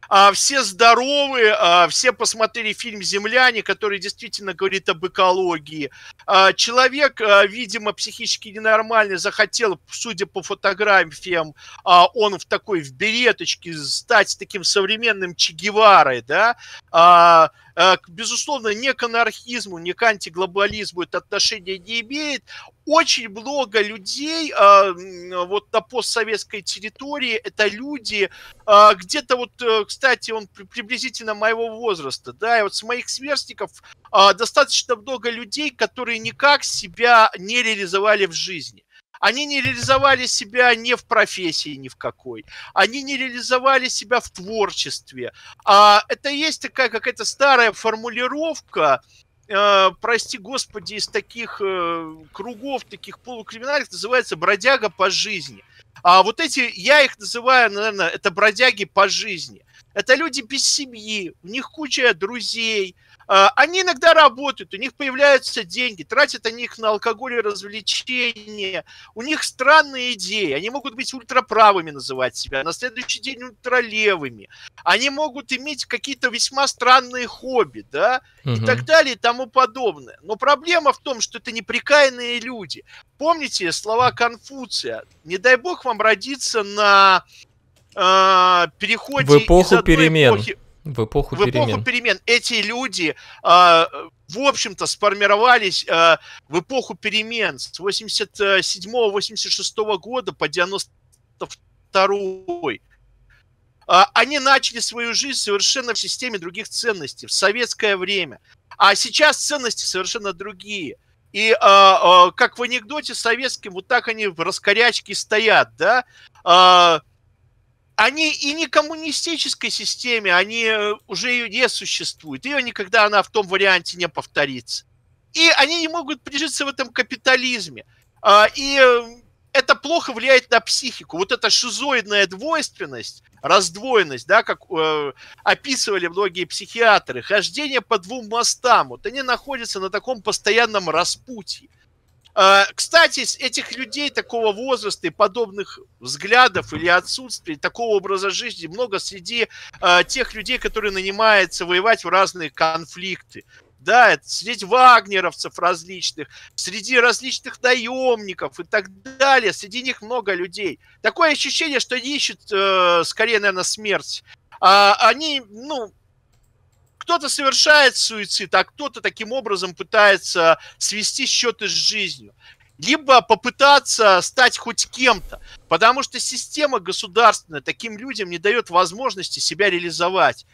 а, все здоровы, а, все посмотрели фильм «Земляне», который действительно говорит об экологии. А, человек, а, видимо, психически ненормальный, захотел, судя по фотографиям, а, он в такой, в береточке, стать таким современным Че Геварой, да, а, а, безусловно, ни к анархизму, ни к антиглобализму это отношение не имеет. Очень много людей а, вот на постсоветской территории, это люди, а, где-то вот, кстати, он приблизительно моего возраста, да, и вот с моих сверстников а, достаточно много людей, которые никак себя не реализовали в жизни. Они не реализовали себя ни в профессии ни в какой. Они не реализовали себя в творчестве. А это есть такая какая-то старая формулировка, э, прости господи, из таких э, кругов, таких полукриминальных, называется бродяга по жизни. А вот эти, я их называю, наверное, это бродяги по жизни. Это люди без семьи, у них куча друзей. Они иногда работают, у них появляются деньги, тратят они их на алкоголь и развлечения. У них странные идеи, они могут быть ультраправыми называть себя, на следующий день ультралевыми. Они могут иметь какие-то весьма странные хобби, да, угу. и так далее и тому подобное. Но проблема в том, что это неприкаянные люди. Помните слова Конфуция? Не дай бог вам родиться на э, переходе в эпоху из одной перемен. эпохи... В эпоху, в перемен. эпоху перемен. Эти люди, э, в общем-то, сформировались э, в эпоху перемен с восемьдесят седьмого — восемьдесят шестого года по девяносто второй. Э, они начали свою жизнь совершенно в системе других ценностей, в советское время. А сейчас ценности совершенно другие. И э, э, как в анекдоте советском, вот так они в раскорячке стоят, да, э, они и не коммунистической системе, они уже ее не существуют. Ее никогда она в том варианте не повторится. И они не могут прижиться в этом капитализме. И это плохо влияет на психику. Вот эта шизоидная двойственность, раздвоенность, да, как э, описывали многие психиатры, хождение по двум мостам, вот они находятся на таком постоянном распутье. Кстати, этих людей такого возраста и подобных взглядов или отсутствия такого образа жизни много среди э, тех людей, которые нанимаются воевать в разные конфликты. Да, это среди вагнеровцев различных, среди различных наемников и так далее. Среди них много людей. Такое ощущение, что они ищут э, скорее, наверное, смерть. А они, ну... Кто-то совершает суицид, а кто-то таким образом пытается свести счеты с жизнью. Либо попытаться стать хоть кем-то, потому что система государственная таким людям не дает возможности себя реализовать.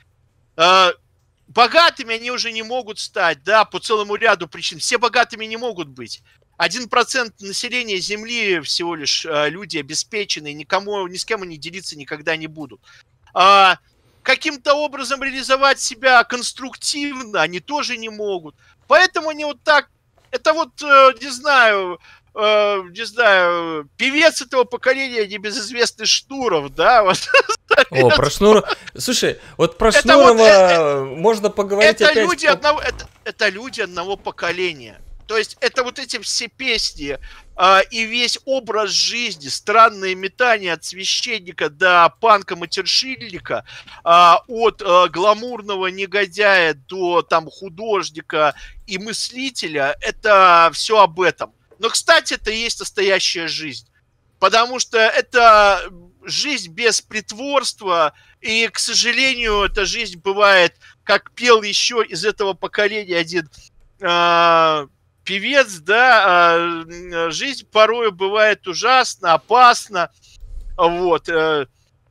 Богатыми они уже не могут стать, да, по целому ряду причин. Все богатыми не могут быть. Один процент населения Земли всего лишь люди обеспеченные, никому, ни с кем они делиться никогда не будут. Каким-то образом реализовать себя конструктивно они тоже не могут. Поэтому они вот так, это вот, э, не знаю, э, не знаю, певец этого поколения, небезызвестный Шнуров, да? Вот. О, про Шнурова. Слушай, вот про Шнурова вот, это, можно поговорить это опять. Люди по... одного, это, это люди одного поколения. То есть это вот эти все песни э, и весь образ жизни, странные метания от священника до панка-матершильника, э, от э, гламурного негодяя до там художника и мыслителя, это все об этом. Но, кстати, это и есть настоящая жизнь, потому что это жизнь без притворства, и, к сожалению, эта жизнь бывает, как пел еще из этого поколения один... Э, певец, да, жизнь порою бывает ужасна, опасна, вот, я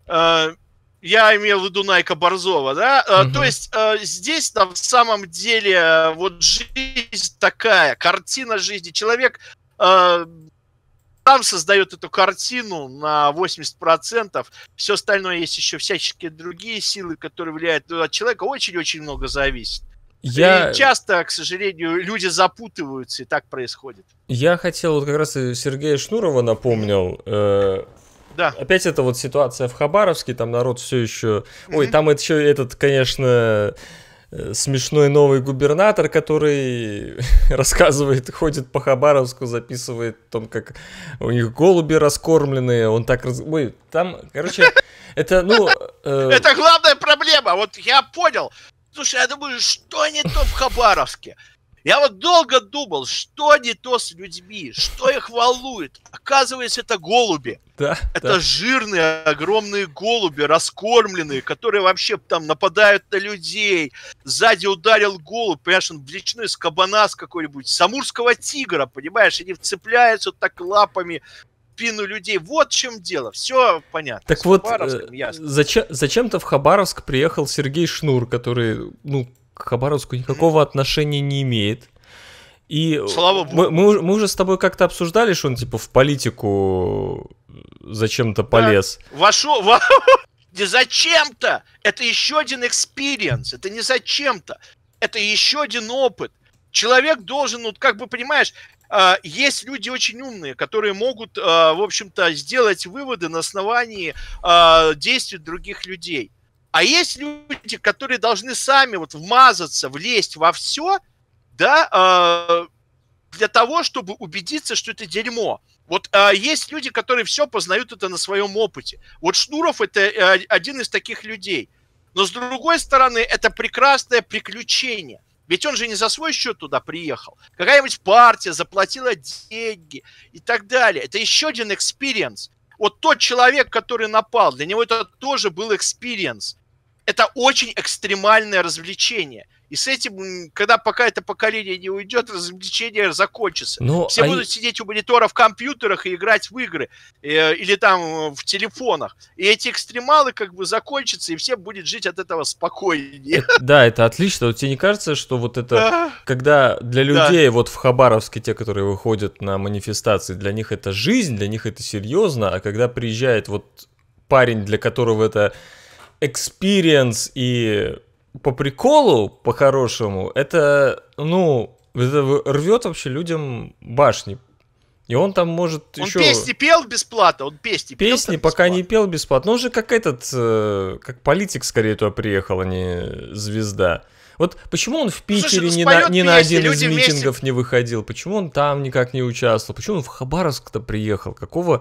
имел в виду Найка Борзова, да, угу. То есть здесь на самом деле вот жизнь такая, картина жизни, человек сам создает эту картину на восемьдесят процентов, все остальное есть еще всяческие другие силы, которые влияют, от человека очень-очень много зависит. Я... И часто, к сожалению, люди запутываются, и так происходит. Я хотел, вот как раз и Сергея Шнурова напомнил. Э, да. Опять это вот ситуация в Хабаровске, там народ все еще... Mm-hmm. Ой, там это еще этот, конечно... смешной новый губернатор, который рассказывает, ходит по Хабаровску, записывает о том, как у них голуби раскормленные, он так... Раз... Ой, там, короче, это, ну... Э... Это главная проблема, вот я понял. Слушай, я думаю, что не то в Хабаровске? Я вот долго думал, что не то с людьми, что их волнует. Оказывается, это голуби. Да, это да. жирные, огромные голуби, раскормленные, которые вообще там нападают на людей. Сзади ударил голубь, понимаешь, он влечной с кабана, с какой-нибудь, с амурского тигра, понимаешь, они вцепляются вот так лапами в спину людей. Вот в чем дело, все понятно. Так с вот, ясно. Зачем, зачем-то в Хабаровск приехал Сергей Шнур, который, ну, к Хабаровску никакого mm-hmm. отношения не имеет. И Слава Богу. Мы, мы, мы уже с тобой как-то обсуждали, что он типа в политику зачем-то полез. Да. Вошел, во... не зачем-то. Это еще один экспириенс. Это не зачем-то. Это еще один опыт. Человек должен, вот как бы понимаешь, есть люди очень умные, которые могут, в общем-то, сделать выводы на основании действий других людей. А есть люди, которые должны сами вот вмазаться, влезть во все, да, для того, чтобы убедиться, что это дерьмо. Вот есть люди, которые все познают это на своем опыте. Вот Шнуров это один из таких людей. Но с другой стороны, это прекрасное приключение. Ведь он же не за свой счет туда приехал. Какая-нибудь партия заплатила деньги и так далее. Это еще один экспириенс. Вот тот человек, который напал, для него это тоже был экспириенс. Это очень экстремальное развлечение. И с этим, когда пока это поколение не уйдет, развлечение закончится. Но Все а будут и... сидеть у мониторов в компьютерах и играть в игры. Э, или там в телефонах. И эти экстремалы как бы закончатся, и все будут жить от этого спокойнее. Это, да, это отлично. Вот тебе не кажется, что вот это, когда для людей, да. вот в Хабаровске, те, которые выходят на манифестации, для них это жизнь, для них это серьезно, а когда приезжает вот парень, для которого это экспириенс и... по приколу, по-хорошему, это, ну, это рвет вообще людям башни. И он там может он еще... Он песни пел бесплатно, он песни пел Песни пока бесплатно. Не пел бесплатно. Он же как этот, э, как политик скорее туда приехал, а не звезда. Вот почему он в Питере Слушай, ни, ну, на, ни на один из вместе... митингов не выходил? Почему он там никак не участвовал? Почему он в Хабаровск-то приехал? Какого...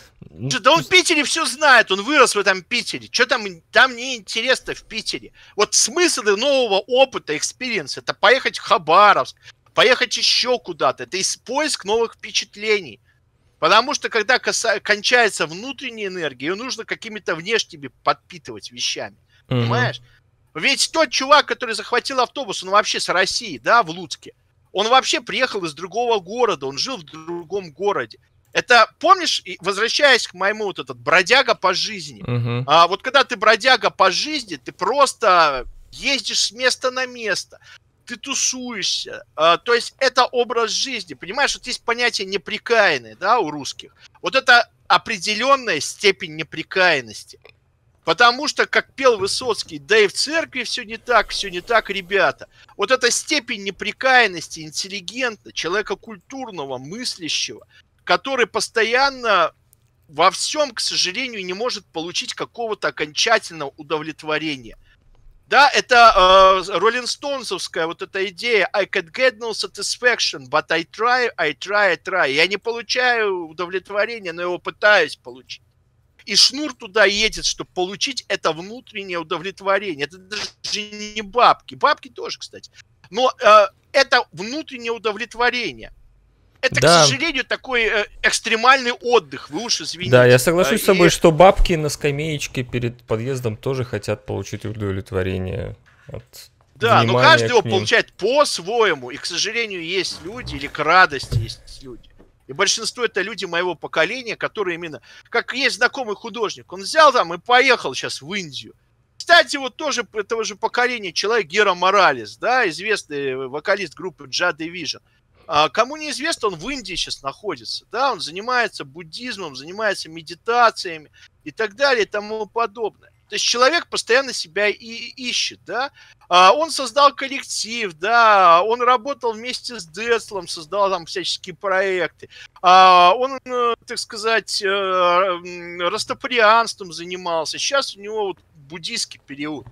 Да он в Питере все знает, он вырос в этом Питере. Что там, там неинтересно в Питере? Вот смысл нового опыта, экспириенса, это поехать в Хабаровск, поехать еще куда-то. Это поиск новых впечатлений. Потому что когда коса- кончается внутренняя энергия, ее нужно какими-то внешними подпитывать вещами. Mm-hmm. Понимаешь? Ведь тот чувак, который захватил автобус, он вообще с России, да, в Луцке. Он вообще приехал из другого города, он жил в другом городе. Это, помнишь, возвращаясь к моему вот этот бродяга по жизни, uh-huh. а, вот когда ты бродяга по жизни, ты просто ездишь с места на место, ты тусуешься, а, то есть это образ жизни, понимаешь, вот есть понятие неприкаянное, да, у русских, вот это определенная степень неприкаянности, потому что, как пел Высоцкий, да и в церкви все не так, все не так, ребята, вот эта степень неприкаянности, интеллигента, человека культурного, мыслящего, который постоянно во всем, к сожалению, не может получить какого-то окончательного удовлетворения. Да, это э, роллинстоунсовская вот эта идея I can get no satisfaction, but I try, I try, I try. Я не получаю удовлетворения, но его пытаюсь получить. И Шнур туда едет, чтобы получить это внутреннее удовлетворение. Это даже не бабки. Бабки тоже, кстати. Но э, это внутреннее удовлетворение. Это, да. к сожалению, такой э, экстремальный отдых, вы уж извините. Да, я соглашусь а, с собой, и... что бабки на скамеечке перед подъездом тоже хотят получить удовлетворение от Да, но каждый его получает по-своему, и, к сожалению, есть люди, или к радости есть люди. И большинство это люди моего поколения, которые именно, как есть знакомый художник, он взял там и поехал сейчас в Индию. Кстати, вот тоже этого же поколения человек Гера Моралес, да, известный вокалист группы Joy Division. А кому неизвестно, он в Индии сейчас находится, да, он занимается буддизмом, занимается медитациями и так далее и тому подобное. То есть человек постоянно себя и ищет, да, а он создал коллектив, да, он работал вместе с Децлом, создал там всяческие проекты, а он, так сказать, растопарианством занимался, сейчас у него вот буддийский период.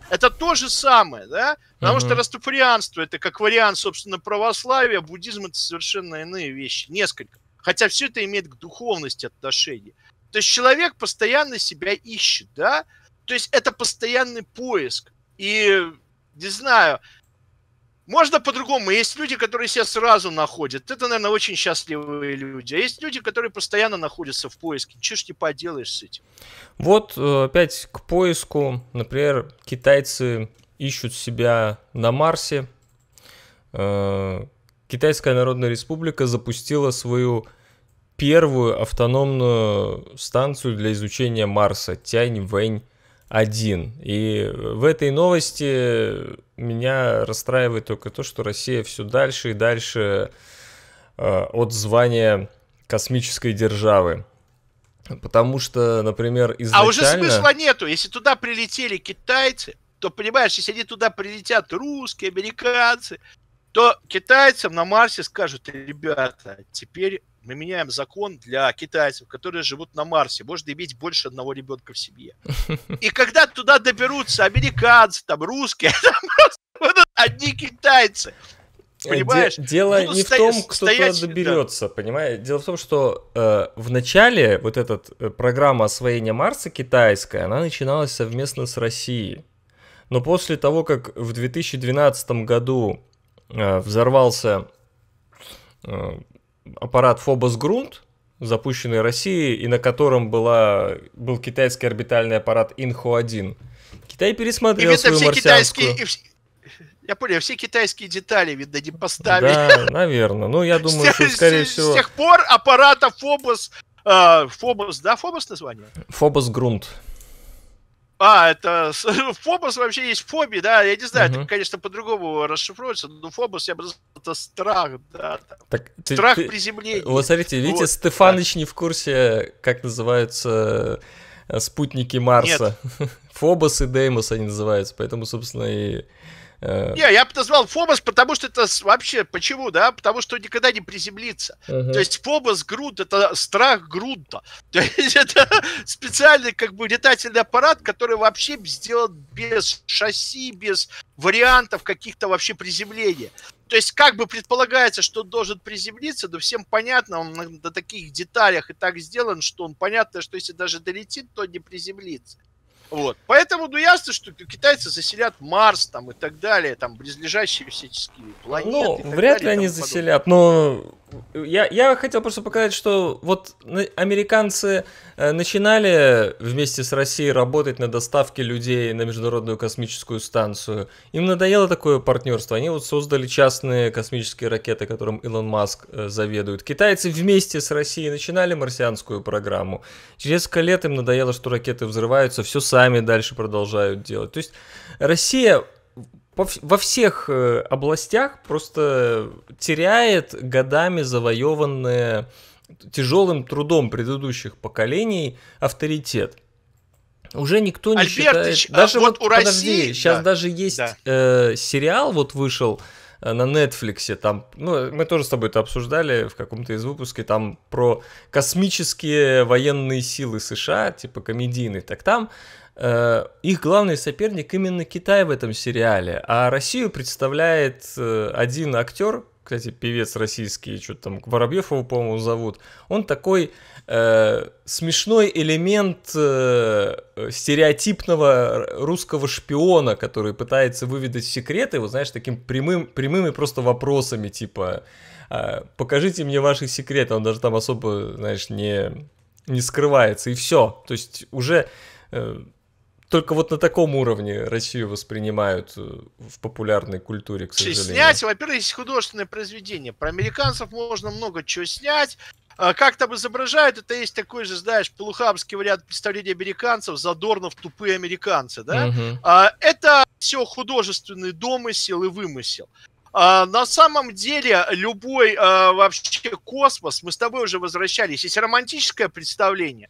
Это то же самое, да? Потому Мгм. что растафарианство — это как вариант, собственно, православия, буддизм — это совершенно иные вещи, несколько. Хотя все это имеет к духовности отношение. То есть человек постоянно себя ищет, да? То есть это постоянный поиск. И, не знаю, можно по-другому. Есть люди, которые себя сразу находят. Это, наверное, очень счастливые люди. А есть люди, которые постоянно находятся в поиске. Чего ж не поделаешь с этим? Вот э, опять к поиску, например, китайцы ищут себя на Марсе. Э, Китайская Народная Республика запустила свою первую автономную станцию для изучения Марса Тяньвэнь один. И в этой новости меня расстраивает только то, что Россия все дальше и дальше э, от звания космической державы. Потому что, например, изначально... А уже смысла нету. Если туда прилетели китайцы, то, понимаешь, если они туда прилетят русские, американцы, то китайцам на Марсе скажут: ребята, теперь мы меняем закон для китайцев, которые живут на Марсе. Можно иметь больше одного ребенка в семье. И когда туда доберутся американцы, там русские, там просто будут одни китайцы. Понимаешь? Де- дело Будут не в стоя- том, кто стоять, туда доберется, понимаете? Дело в том, что э, в начале вот эта э, программа освоения Марса китайская, она начиналась совместно с Россией. Но после того, как в две тысячи двенадцатом году э, взорвался э, аппарат Фобос-Грунт, запущенный Россией, и на котором была, был китайский орбитальный аппарат Инхо один, Китай И пересмотрел видно, свою все марсианскую... китайские... и вс- Я понял, все китайские детали, видно, не поставили. Да, наверное. Ну, я думаю, С что, тех- скорее с- всего... С тех пор аппарата Фобос... а, Фобос, да, Фобос название? Фобос-Грунт. А, это с- Фобос вообще есть фобия, да, я не знаю, Мгм. это, конечно, по-другому расшифруется, но Фобос, я бы назвал, это страх, да, там, Так, ты- страх ты- приземления. Вот смотрите, видите, Вот, Стефаныч не в курсе, как называются э, спутники Марса. Фобос и Деймос они называются, поэтому, собственно, и... э, Не, я бы назвал Фобос, потому что это с- вообще, почему, да, потому что он никогда не приземлится. мгм. То есть Фобос грунт — это страх грунта. То есть это специальный как бы летательный аппарат, который вообще сделан без шасси, без вариантов каких-то вообще приземления. То есть как бы предполагается, что он должен приземлиться, но всем понятно, он на, на таких деталях и так сделан, что он понятно, что если даже долетит, то он не приземлится. Вот. Поэтому, ну, ясно, что китайцы заселят Марс там и так далее, там близлежащие всяческие планеты. Ну, и так вряд ли далее, и они тому подобное. заселят, но я, я хотел просто показать, что вот на- американцы э, начинали вместе с Россией работать на доставке людей на Международную космическую станцию. Им надоело такое партнерство, они вот создали частные космические ракеты, которым Илон Маск э, заведует. Китайцы вместе с Россией начинали марсианскую программу. Через несколько лет им надоело, что ракеты взрываются, все сами дальше продолжают делать. То есть Россия во вс- во всех э, областях просто теряет годами завоеванные тяжелым трудом предыдущих поколений авторитет. Уже никто не Альбертыч, считает... а Даже вот вот, у подожди, России- сейчас да, даже есть да. э, сериал, вот вышел э, на Netflix, там, ну, мы тоже с тобой это обсуждали в каком-то из выпусков, там про космические военные силы США, типа комедийный, так там э, их главный соперник именно Китай в этом сериале, а Россию представляет э, один актер, кстати, певец российский, что-то там Воробьев его, по-моему, зовут, он такой э, смешной элемент э, стереотипного русского шпиона, который пытается выведать секреты, вот знаешь, таким прямым, прямыми просто вопросами, типа, э, покажите мне ваши секреты, он даже там особо, знаешь, не, не скрывается, и все, то есть уже... э, только вот на таком уровне Россию воспринимают э, в популярной культуре, к Слушай, сожалению. снять, во-первых, есть художественное произведение. Про американцев можно много чего снять. А, Как там изображают, это есть такой же, знаешь, полухабский вариант представления американцев, Задорнов «Тупые американцы», да? Мгм. А, Это все художественный домысел и вымысел. А, На самом деле, любой а, вообще космос, мы с тобой уже возвращались, есть романтическое представление,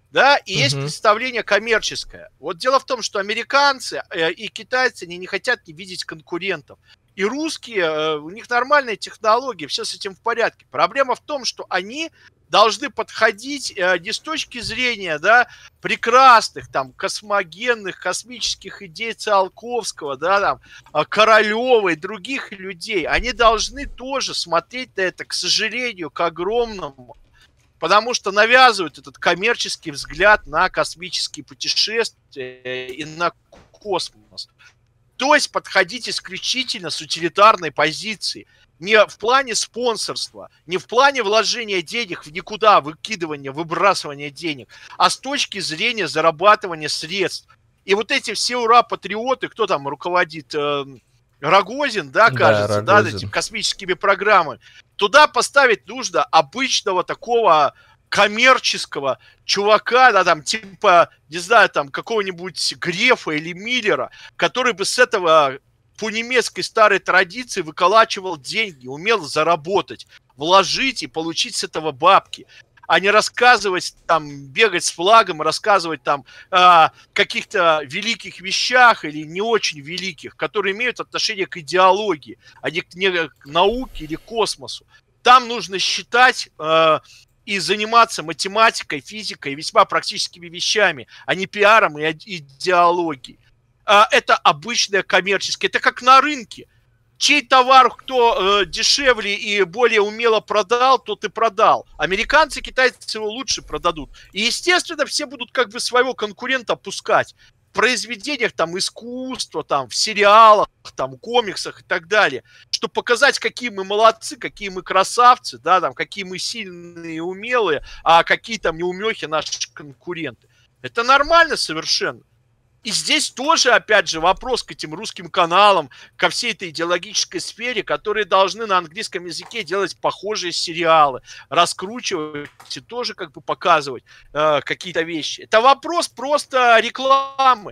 Да, и есть Мгм. представление коммерческое. Вот дело в том, что американцы э, и китайцы они не хотят не видеть конкурентов. И русские, э, у них нормальные технологии, все с этим в порядке. Проблема в том, что они должны подходить э, не с точки зрения, да, прекрасных, там, космогенных, космических идей Циолковского, да, там, а, Королева и других людей. Они должны тоже смотреть на это, к сожалению, к огромному, потому что навязывают этот коммерческий взгляд на космические путешествия и на космос. То есть подходить исключительно с утилитарной позиции. Не в плане спонсорства, не в плане вложения денег в никуда, выкидывания, выбрасывания денег, а с точки зрения зарабатывания средств. И вот эти все ура-патриоты, кто там руководит, э, Рогозин, да, Да, кажется, да, Рогозин. этими космическими программами, туда поставить нужно обычного такого коммерческого чувака, да, там, типа, не знаю, там, какого-нибудь Грефа или Миллера, который бы с этого по немецкой старой традиции выколачивал деньги, умел заработать, вложить и получить с этого бабки, а не рассказывать, там, бегать с флагом, рассказывать там о каких-то великих вещах или не очень великих, которые имеют отношение к идеологии, а не к, не к науке или космосу. Там нужно считать э, и заниматься математикой, физикой, весьма практическими вещами, а не пиаром и идеологией. А, это обычное коммерческое, это как на рынке. Чей товар кто э, дешевле и более умело продал, тот и продал. Американцы, китайцы его лучше продадут. И, естественно, все будут как бы своего конкурента пускать. В произведениях там искусства, там, в сериалах, там, комиксах и так далее. Чтобы показать, какие мы молодцы, какие мы красавцы, да, там, какие мы сильные и умелые, а какие там неумехи наши конкуренты. Это нормально совершенно. И здесь тоже, опять же, вопрос к этим русским каналам, ко всей этой идеологической сфере, которые должны на английском языке делать похожие сериалы, раскручивать и тоже как бы показывать э, какие-то вещи. Это вопрос просто рекламы.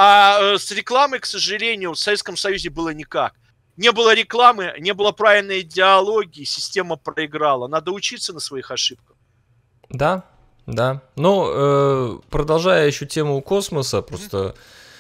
А э, с рекламой, к сожалению, в Советском Союзе было никак. Не было рекламы, не было правильной идеологии, система проиграла. Надо учиться на своих ошибках. Да, да. Ну, э, продолжая еще тему космоса, просто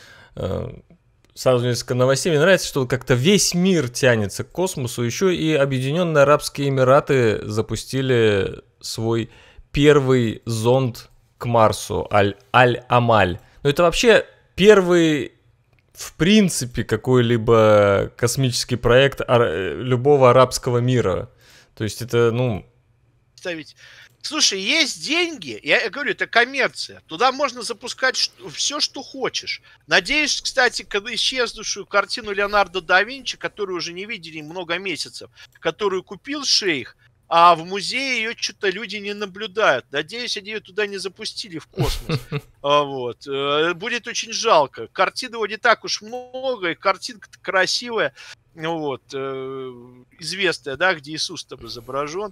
э, сразу несколько новостей. Мне нравится, что как-то весь мир тянется к космосу. Еще и Объединенные Арабские Эмираты запустили свой первый зонд к Марсу, Аль- Аль-Амаль. Ну, это вообще первый, в принципе, какой-либо космический проект ар- любого арабского мира. То есть это, ну... Ставить. Слушай, есть деньги, я говорю, это коммерция. Туда можно запускать все, что хочешь. Надеюсь, кстати, когда исчезнувшую картину Леонардо да Винчи, которую уже не видели много месяцев, которую купил шейх, а в музее ее что-то люди не наблюдают. Надеюсь, они ее туда не запустили в космос. Вот. Будет очень жалко. Картин его не так уж много, и картинка красивая, вот, известная, да, где Иисус там изображен.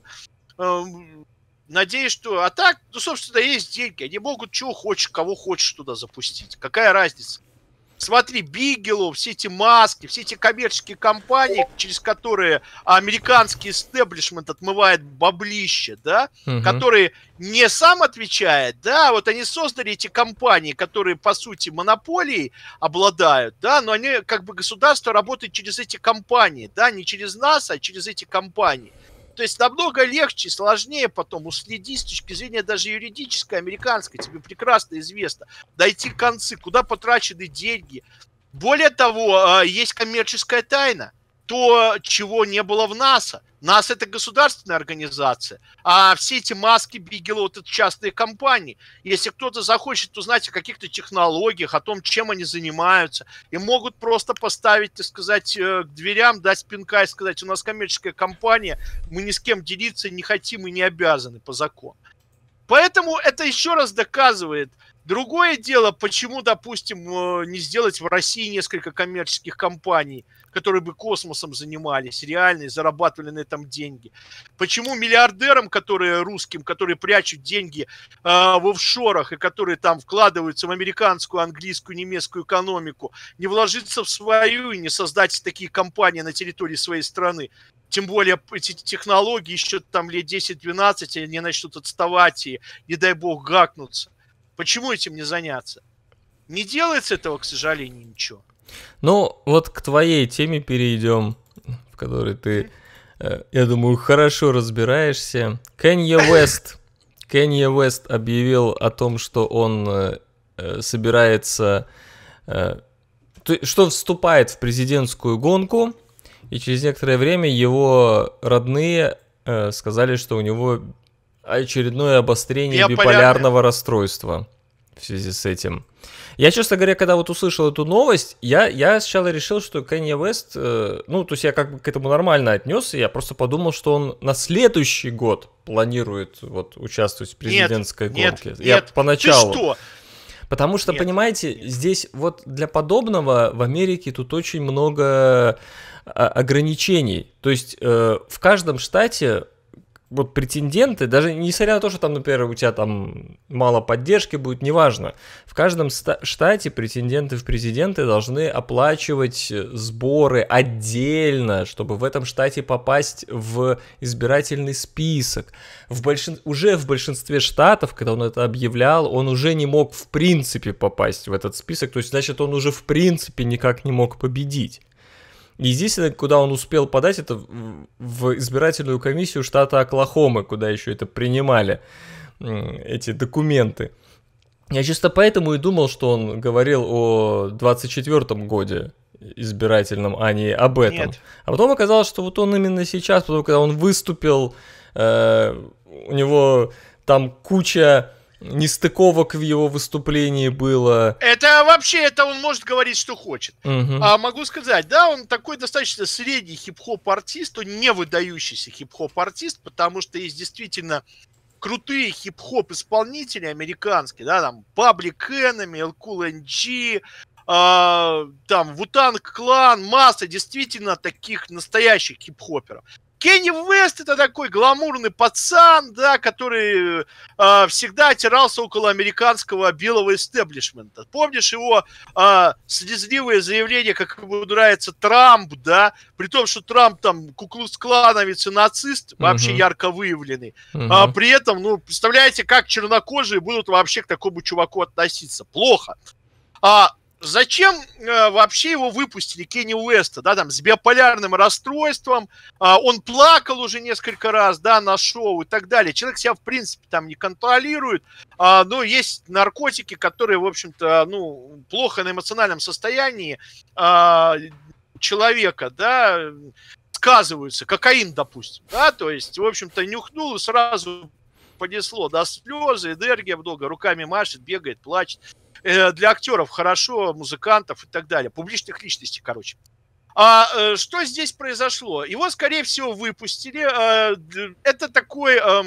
Надеюсь, что... А так, ну, собственно, есть деньги. Они могут чего хочешь, кого хочешь туда запустить. Какая разница? Смотри, Бигелоу, все эти маски, все эти коммерческие компании, через которые американский истеблишмент отмывает баблище, да, Мгм. который не сам отвечает, да, вот они создали эти компании, которые, по сути, монополией обладают, да, но они, как бы, государство работает через эти компании, да, не через нас, а через эти компании. То есть намного легче, сложнее потом уследить с точки зрения даже юридической, американской, тебе прекрасно известно, дойти к концу, куда потрачены деньги. Более того, есть коммерческая тайна, то, чего не было в НАСА. НАСА — это государственная организация, а все эти маски, Бигелоу — это частные компании. Если кто-то захочет узнать о каких-то технологиях, о том, чем они занимаются, и могут просто поставить, так сказать, к дверям, дать пинка и сказать: у нас коммерческая компания, мы ни с кем делиться не хотим и не обязаны по закону. Поэтому это еще раз доказывает. Другое дело, почему, допустим, не сделать в России несколько коммерческих компаний, которые бы космосом занимались, реально, и зарабатывали на этом деньги. Почему миллиардерам, которые русским, которые прячут деньги э, в офшорах и которые там вкладываются в американскую, английскую, немецкую экономику, не вложиться в свою и не создать такие компании на территории своей страны? Тем более эти технологии еще там лет десять-двенадцать они начнут отставать и, не дай бог, гакнуться. Почему этим не заняться? Не делается этого, к сожалению, ничего. Ну, вот к твоей теме перейдем, в которой ты, я думаю, хорошо разбираешься. Kanye West. Kanye West объявил о том, что он собирается, что вступает в президентскую гонку, и через некоторое время его родные сказали, что у него очередное обострение биполярного расстройства в связи с этим. Я, честно говоря, когда вот услышал эту новость, я, я сначала решил, что Kanye West, э, ну, то есть я как бы к этому нормально отнесся, я просто подумал, что он на следующий год планирует вот участвовать в президентской нет, гонке. Нет, я нет, поначалу. Ты что? Потому что, нет, понимаете, нет. Здесь вот для подобного в Америке тут очень много ограничений. То есть э, в каждом штате вот претенденты, даже несмотря на то, что там, например, у тебя там мало поддержки будет, неважно, в каждом штате претенденты в президенты должны оплачивать сборы отдельно, чтобы в этом штате попасть в избирательный список. В большин... Уже в большинстве штатов, когда он это объявлял, он уже не мог в принципе попасть в этот список, то есть, значит, он уже в принципе никак не мог победить. Единственное, куда он успел подать, это в избирательную комиссию штата Оклахомы, куда еще это принимали, эти документы. Я чисто поэтому и думал, что он говорил о двадцать четвёртом годе избирательном, а не об этом. Нет. А потом оказалось, что вот он именно сейчас, потому когда он выступил, э, у него там куча нестыковок в его выступлении было. Это вообще, это он может говорить, что хочет. Угу. А могу сказать, да, он такой достаточно средний хип-хоп-артист, он не выдающийся хип-хоп-артист, потому что есть действительно крутые хип-хоп-исполнители американские, да, там Public Enemy, L Cool and G, а, там Wu-Tang Clan, масса действительно таких настоящих хип-хоперов. Kanye West — это такой гламурный пацан, да, который э, всегда отирался около американского белого истеблишмента. Помнишь его э, слезливые заявления, как ему нравится Трамп, да, при том, что Трамп там куклукс-клановец и нацист, вообще uh-huh. ярко выявленный. Uh-huh. А при этом, ну, представляете, как чернокожие будут вообще к такому чуваку относиться? Плохо. А зачем э, вообще его выпустили, Кенни Уэста, да, там, с биполярным расстройством, э, он плакал уже несколько раз, да, на шоу и так далее. Человек себя, в принципе, там не контролирует, э, но есть наркотики, которые, в общем-то, ну, плохо на эмоциональном состоянии э, человека, да, сказываются, кокаин, допустим, да, то есть, в общем-то, нюхнул и сразу понесло, да, слезы, энергия много, руками машет, бегает, плачет. Для актеров хорошо, музыкантов и так далее, публичных личностей, короче. А э, что здесь произошло? Его, скорее всего, выпустили. Э, это такой э,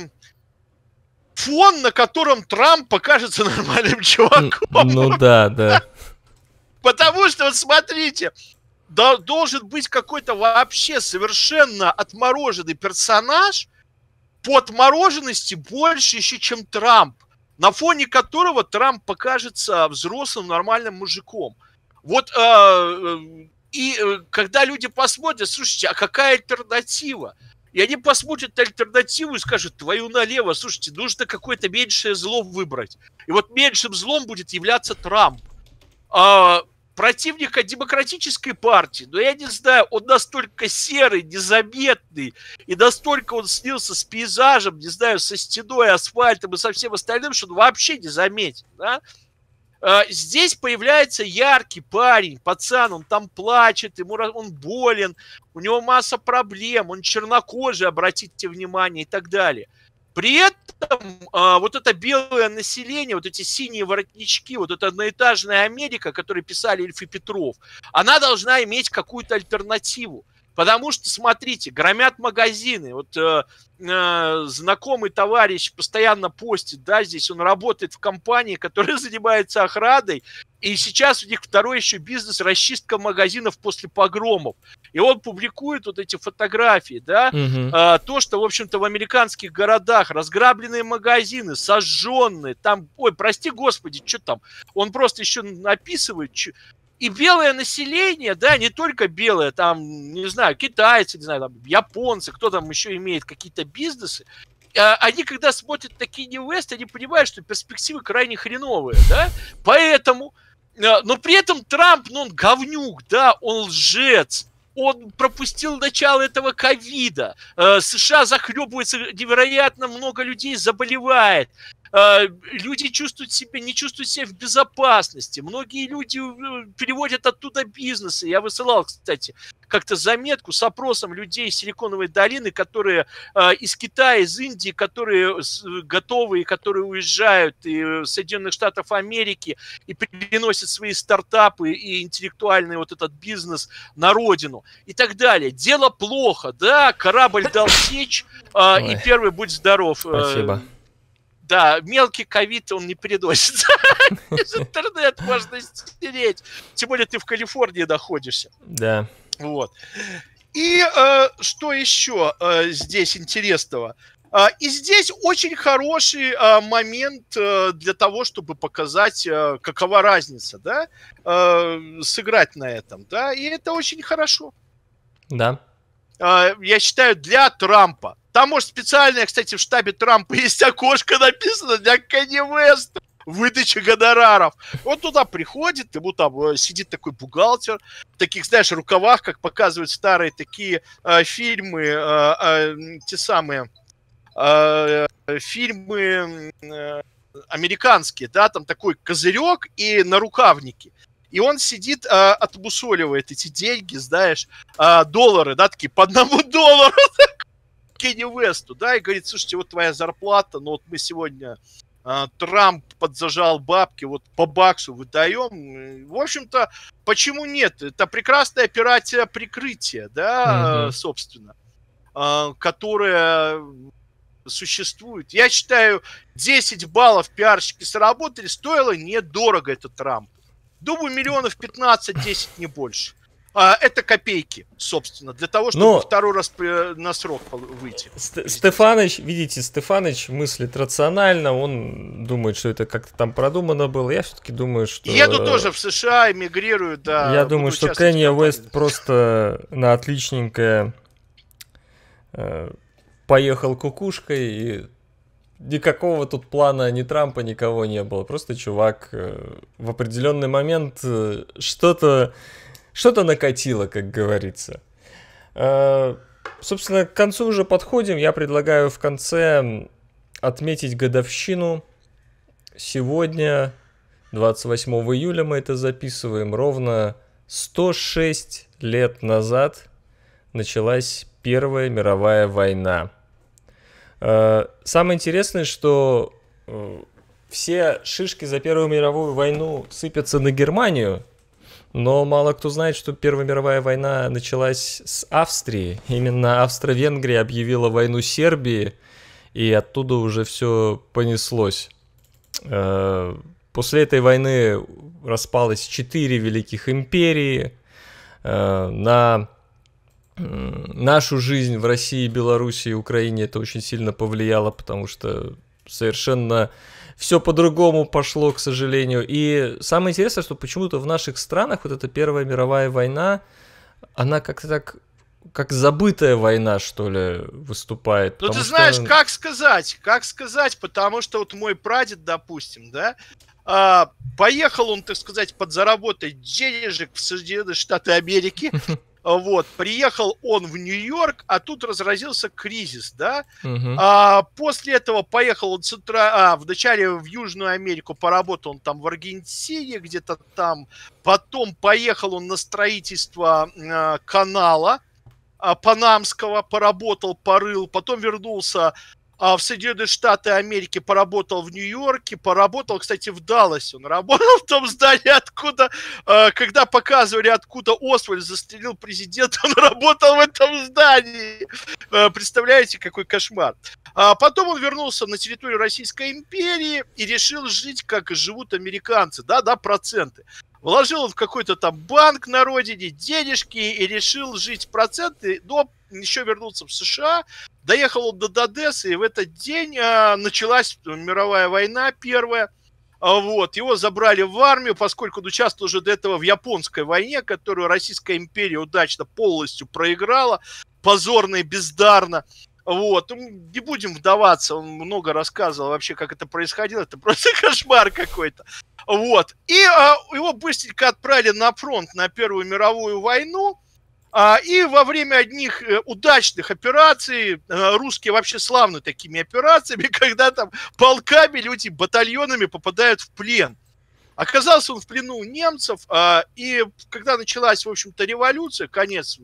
фон, на котором Трамп покажется нормальным чуваком. Ну да, да. Потому что, вот смотрите, да, должен быть какой-то вообще совершенно отмороженный персонаж, по отмороженности больше еще, чем Трамп, на фоне которого Трамп покажется взрослым нормальным мужиком. Вот э, и э, когда люди посмотрят, слушайте, а какая альтернатива? И они посмотрят альтернативу и скажут, твою налево, слушайте, нужно какое-то меньшее зло выбрать. И вот меньшим злом будет являться Трамп. А, противника демократической партии, но я не знаю, он настолько серый, незаметный, и настолько он слился с пейзажем, не знаю, со стеной, асфальтом и со всем остальным, что он вообще не заметен, да? А, здесь появляется яркий парень, пацан, он там плачет, ему он болен, у него масса проблем, он чернокожий, обратите внимание, и так далее. При этом а, вот это белое население, вот эти синие воротнички, вот эта одноэтажная Америка, которую писали Ильф и Петров, она должна иметь какую-то альтернативу. Потому что, смотрите, громят магазины. Вот э, э, знакомый товарищ постоянно постит, да, здесь он работает в компании, которая занимается охраной, и сейчас у них второй еще бизнес — расчистка магазинов после погромов. И он публикует вот эти фотографии, да, угу. э, то, что, в общем-то, в американских городах разграбленные магазины, сожженные, там, ой, прости господи, что там, он просто еще написывает, чё... И белое население, да, не только белое, там, не знаю, китайцы, не знаю, там, японцы, кто там еще имеет какие-то бизнесы, они, когда смотрят на Kanye West, они понимают, что перспективы крайне хреновые, да? Поэтому, но при этом Трамп, ну, он говнюк, да, он лжец. Он пропустил начало этого ковида. США захлебывается, невероятно много людей заболевает. Люди чувствуют себя, не чувствуют себя в безопасности. Многие люди переводят оттуда бизнесы. Я высылал, кстати, как-то заметку с опросом людей из Силиконовой долины, которые э, из Китая, из Индии, которые с, готовы и которые уезжают из Соединенных Штатов Америки и переносят свои стартапы и интеллектуальный вот этот бизнес на родину и так далее. Дело плохо, да, корабль дал сечь, э, и первый будь здоров. Спасибо. Да, мелкий ковид он не переносится. Из интернета можно стереть. Тем более ты в Калифорнии находишься. Да. Вот. И э, что еще э, здесь интересного? Э, и здесь очень хороший э, момент э, для того, чтобы показать, э, какова разница, да, э, сыграть на этом, да, и это очень хорошо. Да. Э, я считаю, для Трампа. Там, может, специально, кстати, в штабе Трампа есть окошко написано для Kanye West. Выдача гонораров. Он туда приходит, ему там сидит такой бухгалтер, в таких, знаешь, рукавах, как показывают старые такие э, фильмы, э, э, те самые э, фильмы э, американские, да, там такой козырек и нарукавники. И он сидит, э, отбусоливает эти деньги, знаешь, э, доллары, да, такие по одному доллару Kanye West'у, да, и говорит, слушайте, вот твоя зарплата, но вот мы сегодня... Трамп подзажал бабки, вот по баксу выдаем. В общем-то, почему нет? Это прекрасная операция прикрытия, да, mm-hmm. собственно, которая существует. Я считаю, десять баллов пиарщики сработали, стоило недорого это Трампу. Думаю, миллионов пятнадцать-десять, не больше. Это копейки, собственно, для того, чтобы Но... второй раз на срок выйти. Стефаныч, видите, Стефаныч мыслит рационально, он думает, что это как-то там продумано было. Я все-таки думаю, что... Еду тоже в США, эмигрирую, да. Я думаю, что Kanye West просто на отличненькое э, поехал кукушкой, и никакого тут плана ни Трампа, никого не было. Просто чувак э, в определенный момент э, что-то... Что-то накатило, как говорится. Собственно, к концу уже подходим. Я предлагаю в конце отметить годовщину. Сегодня, двадцать восьмого июля, мы это записываем. Ровно сто шесть лет назад началась Первая мировая война. Самое интересное, что все шишки за Первую мировую войну сыпятся на Германию. Но мало кто знает, что Первая мировая война началась с Австрии. Именно Австро-Венгрия объявила войну Сербии, и оттуда уже все понеслось. После этой войны распалось четыре великих империи. На нашу жизнь в России, Белоруссии и Украине это очень сильно повлияло, потому что совершенно... Все по-другому пошло, к сожалению. И самое интересное, что почему-то в наших странах вот эта Первая мировая война, она как-то так, как забытая война, что ли, выступает. Ну ты знаешь, что... как сказать, как сказать, потому что вот мой прадед, допустим, да, а, поехал он, так сказать, подзаработать денежек в Соединенные Штаты Америки. Вот, приехал он в Нью-Йорк, а тут разразился кризис, да. Uh-huh. А, после этого поехал он центра... а, вначале в Южную Америку, поработал он там в Аргентине, где-то там. Потом поехал он на строительство а, канала а, Панамского, поработал, порыл. Потом вернулся а, в Соединенные Штаты Америки, поработал в Нью-Йорке, поработал, кстати, в Далласе. Он работал в том здании, откуда, а, когда показывали, откуда Освальд застрелил президента, он работал в этом здании. А, представляете, какой кошмар. А потом он вернулся на территорию Российской империи и решил жить, как живут американцы, да-да, проценты. Вложил он в какой-то там банк на родине денежки и решил жить проценты, но еще вернуться в США. Доехал он до Одессы, и в этот день а, началась мировая война первая. А, вот, его забрали в армию, поскольку он участвовал уже до этого в японской войне, которую Российская империя удачно полностью проиграла, позорно и бездарно. Вот, не будем вдаваться, он много рассказывал вообще, как это происходило, это просто кошмар какой-то. Вот, и а, его быстренько отправили на фронт на Первую мировую войну, а, и во время одних э, удачных операций, э, русские вообще славны такими операциями, когда там полками люди, батальонами попадают в плен. Оказался он в плену у немцев, а, и когда началась, в общем-то, революция, конец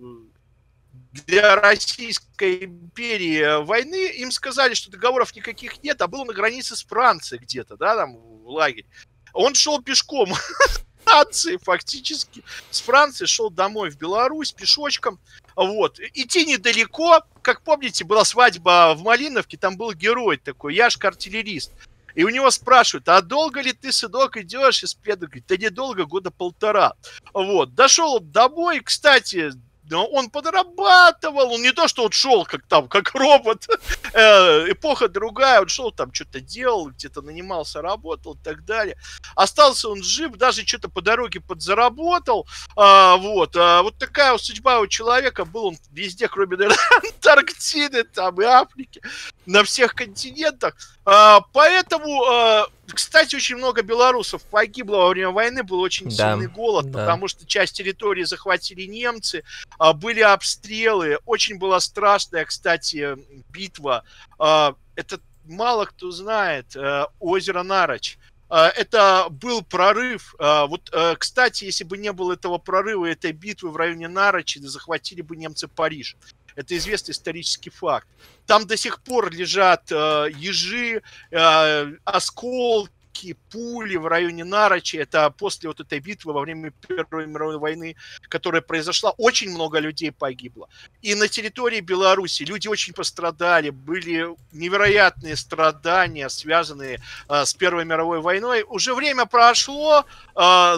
для Российской империи войны, им сказали, что договоров никаких нет, а был на границе с Францией где-то, да, там в лагере. Он шел пешком с Франции фактически, с Франции шел домой в Беларусь пешочком, вот. Идти недалеко, как помните, была свадьба в Малиновке, там был герой такой, Яшка-артиллерист. И у него спрашивают, а долго ли ты, сынок, идешь из плена? Говорит, да недолго, года полтора. Вот. Дошел он домой, кстати, он подрабатывал, он не то, что он шел как там, как робот, э, эпоха другая, он шел там, что-то делал, где-то нанимался, работал и так далее. Остался он жив, даже что-то по дороге подзаработал, а, вот, а, вот такая вот судьба у человека, был он везде, кроме, наверное, Антарктиды, там, и Африки, на всех континентах, а, поэтому, а, кстати, очень много белорусов погибло во время войны, был очень Да, сильный голод, да. потому что часть территории захватили немцы, а, были обстрелы, очень была страшная, кстати, битва, а, это мало кто знает, а, озеро Нарочь. А, это был прорыв. А, вот, а, кстати, если бы не было этого прорыва, этой битвы в районе Нарочи, захватили бы немцы Париж. Это известный исторический факт. Там до сих пор лежат э, ежи, э, осколки, пули в районе Нарочи. Это после вот этой битвы во время Первой мировой войны, которая произошла, очень много людей погибло. И на территории Беларуси люди очень пострадали. Были невероятные страдания, связанные э, с Первой мировой войной. Уже время прошло, э,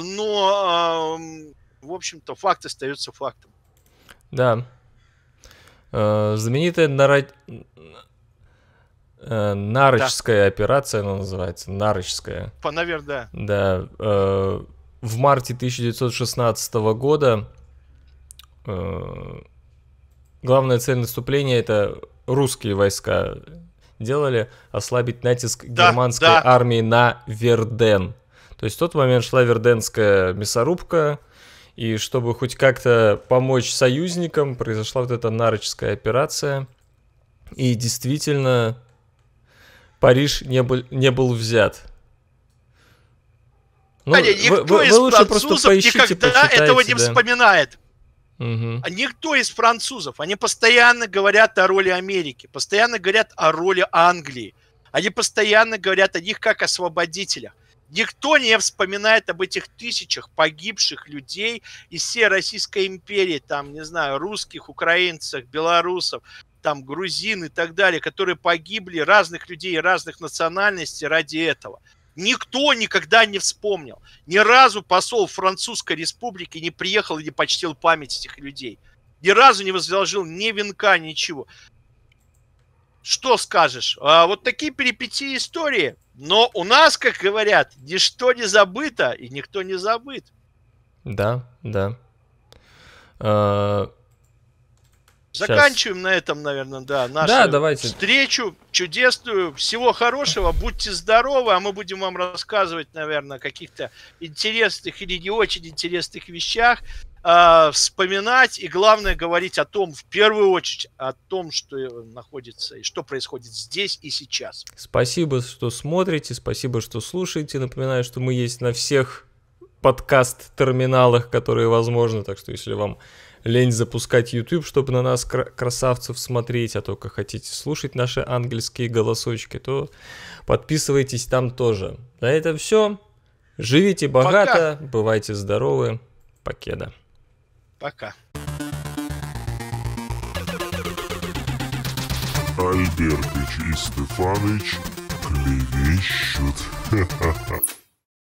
но, э, в общем-то, факт остается фактом. Да. Э, знаменитая Нара... э, Нарочская да. операция, она называется, Нарочская. По, наверное, да. Да. Э, в марте тысяча девятьсот шестнадцатого года э, главная цель наступления — это русские войска делали, ослабить натиск да, германской да. армии на Верден. То есть в тот момент шла Верденская мясорубка, и чтобы хоть как-то помочь союзникам, произошла вот эта Нарочская операция. И действительно, Париж не был, не был взят. Ну, Аня, никто вы, вы, из вы лучше французов просто поищите, никогда почитайте, этого не да. вспоминает. Угу. Никто из французов. Они постоянно говорят о роли Америки, постоянно говорят о роли Англии. Они постоянно говорят о них как освободителях. Никто не вспоминает об этих тысячах погибших людей из всей Российской империи, там, не знаю, русских, украинцев, белорусов, там, грузин и так далее, которые погибли, разных людей, разных национальностей ради этого. Никто никогда не вспомнил. Ни разу посол Французской Республики не приехал и не почтил память этих людей. Ни разу не возложил ни венка, ничего. Что скажешь? А, вот такие перипетии истории. Но у нас, как говорят, ничто не забыто и никто не забыт. Да, да. А... Заканчиваем Сейчас. на этом, наверное, да, нашу да, давайте. встречу чудесную. Всего хорошего, будьте здоровы, а мы будем вам рассказывать, наверное, о каких-то интересных или не очень интересных вещах, э, вспоминать и, главное, говорить о том, в первую очередь, о том, что находится и что происходит здесь и сейчас. Спасибо, что смотрите, спасибо, что слушаете. Напоминаю, что мы есть на всех подкаст-терминалах, которые возможны, так что если вам лень запускать YouTube, чтобы на нас, красавцев, смотреть, а только хотите слушать наши ангельские голосочки, то подписывайтесь там тоже. На этом все. Живите богато, Пока. Бывайте здоровы. Покеда. Пока. Альбертыч и Стефаныч клевещут.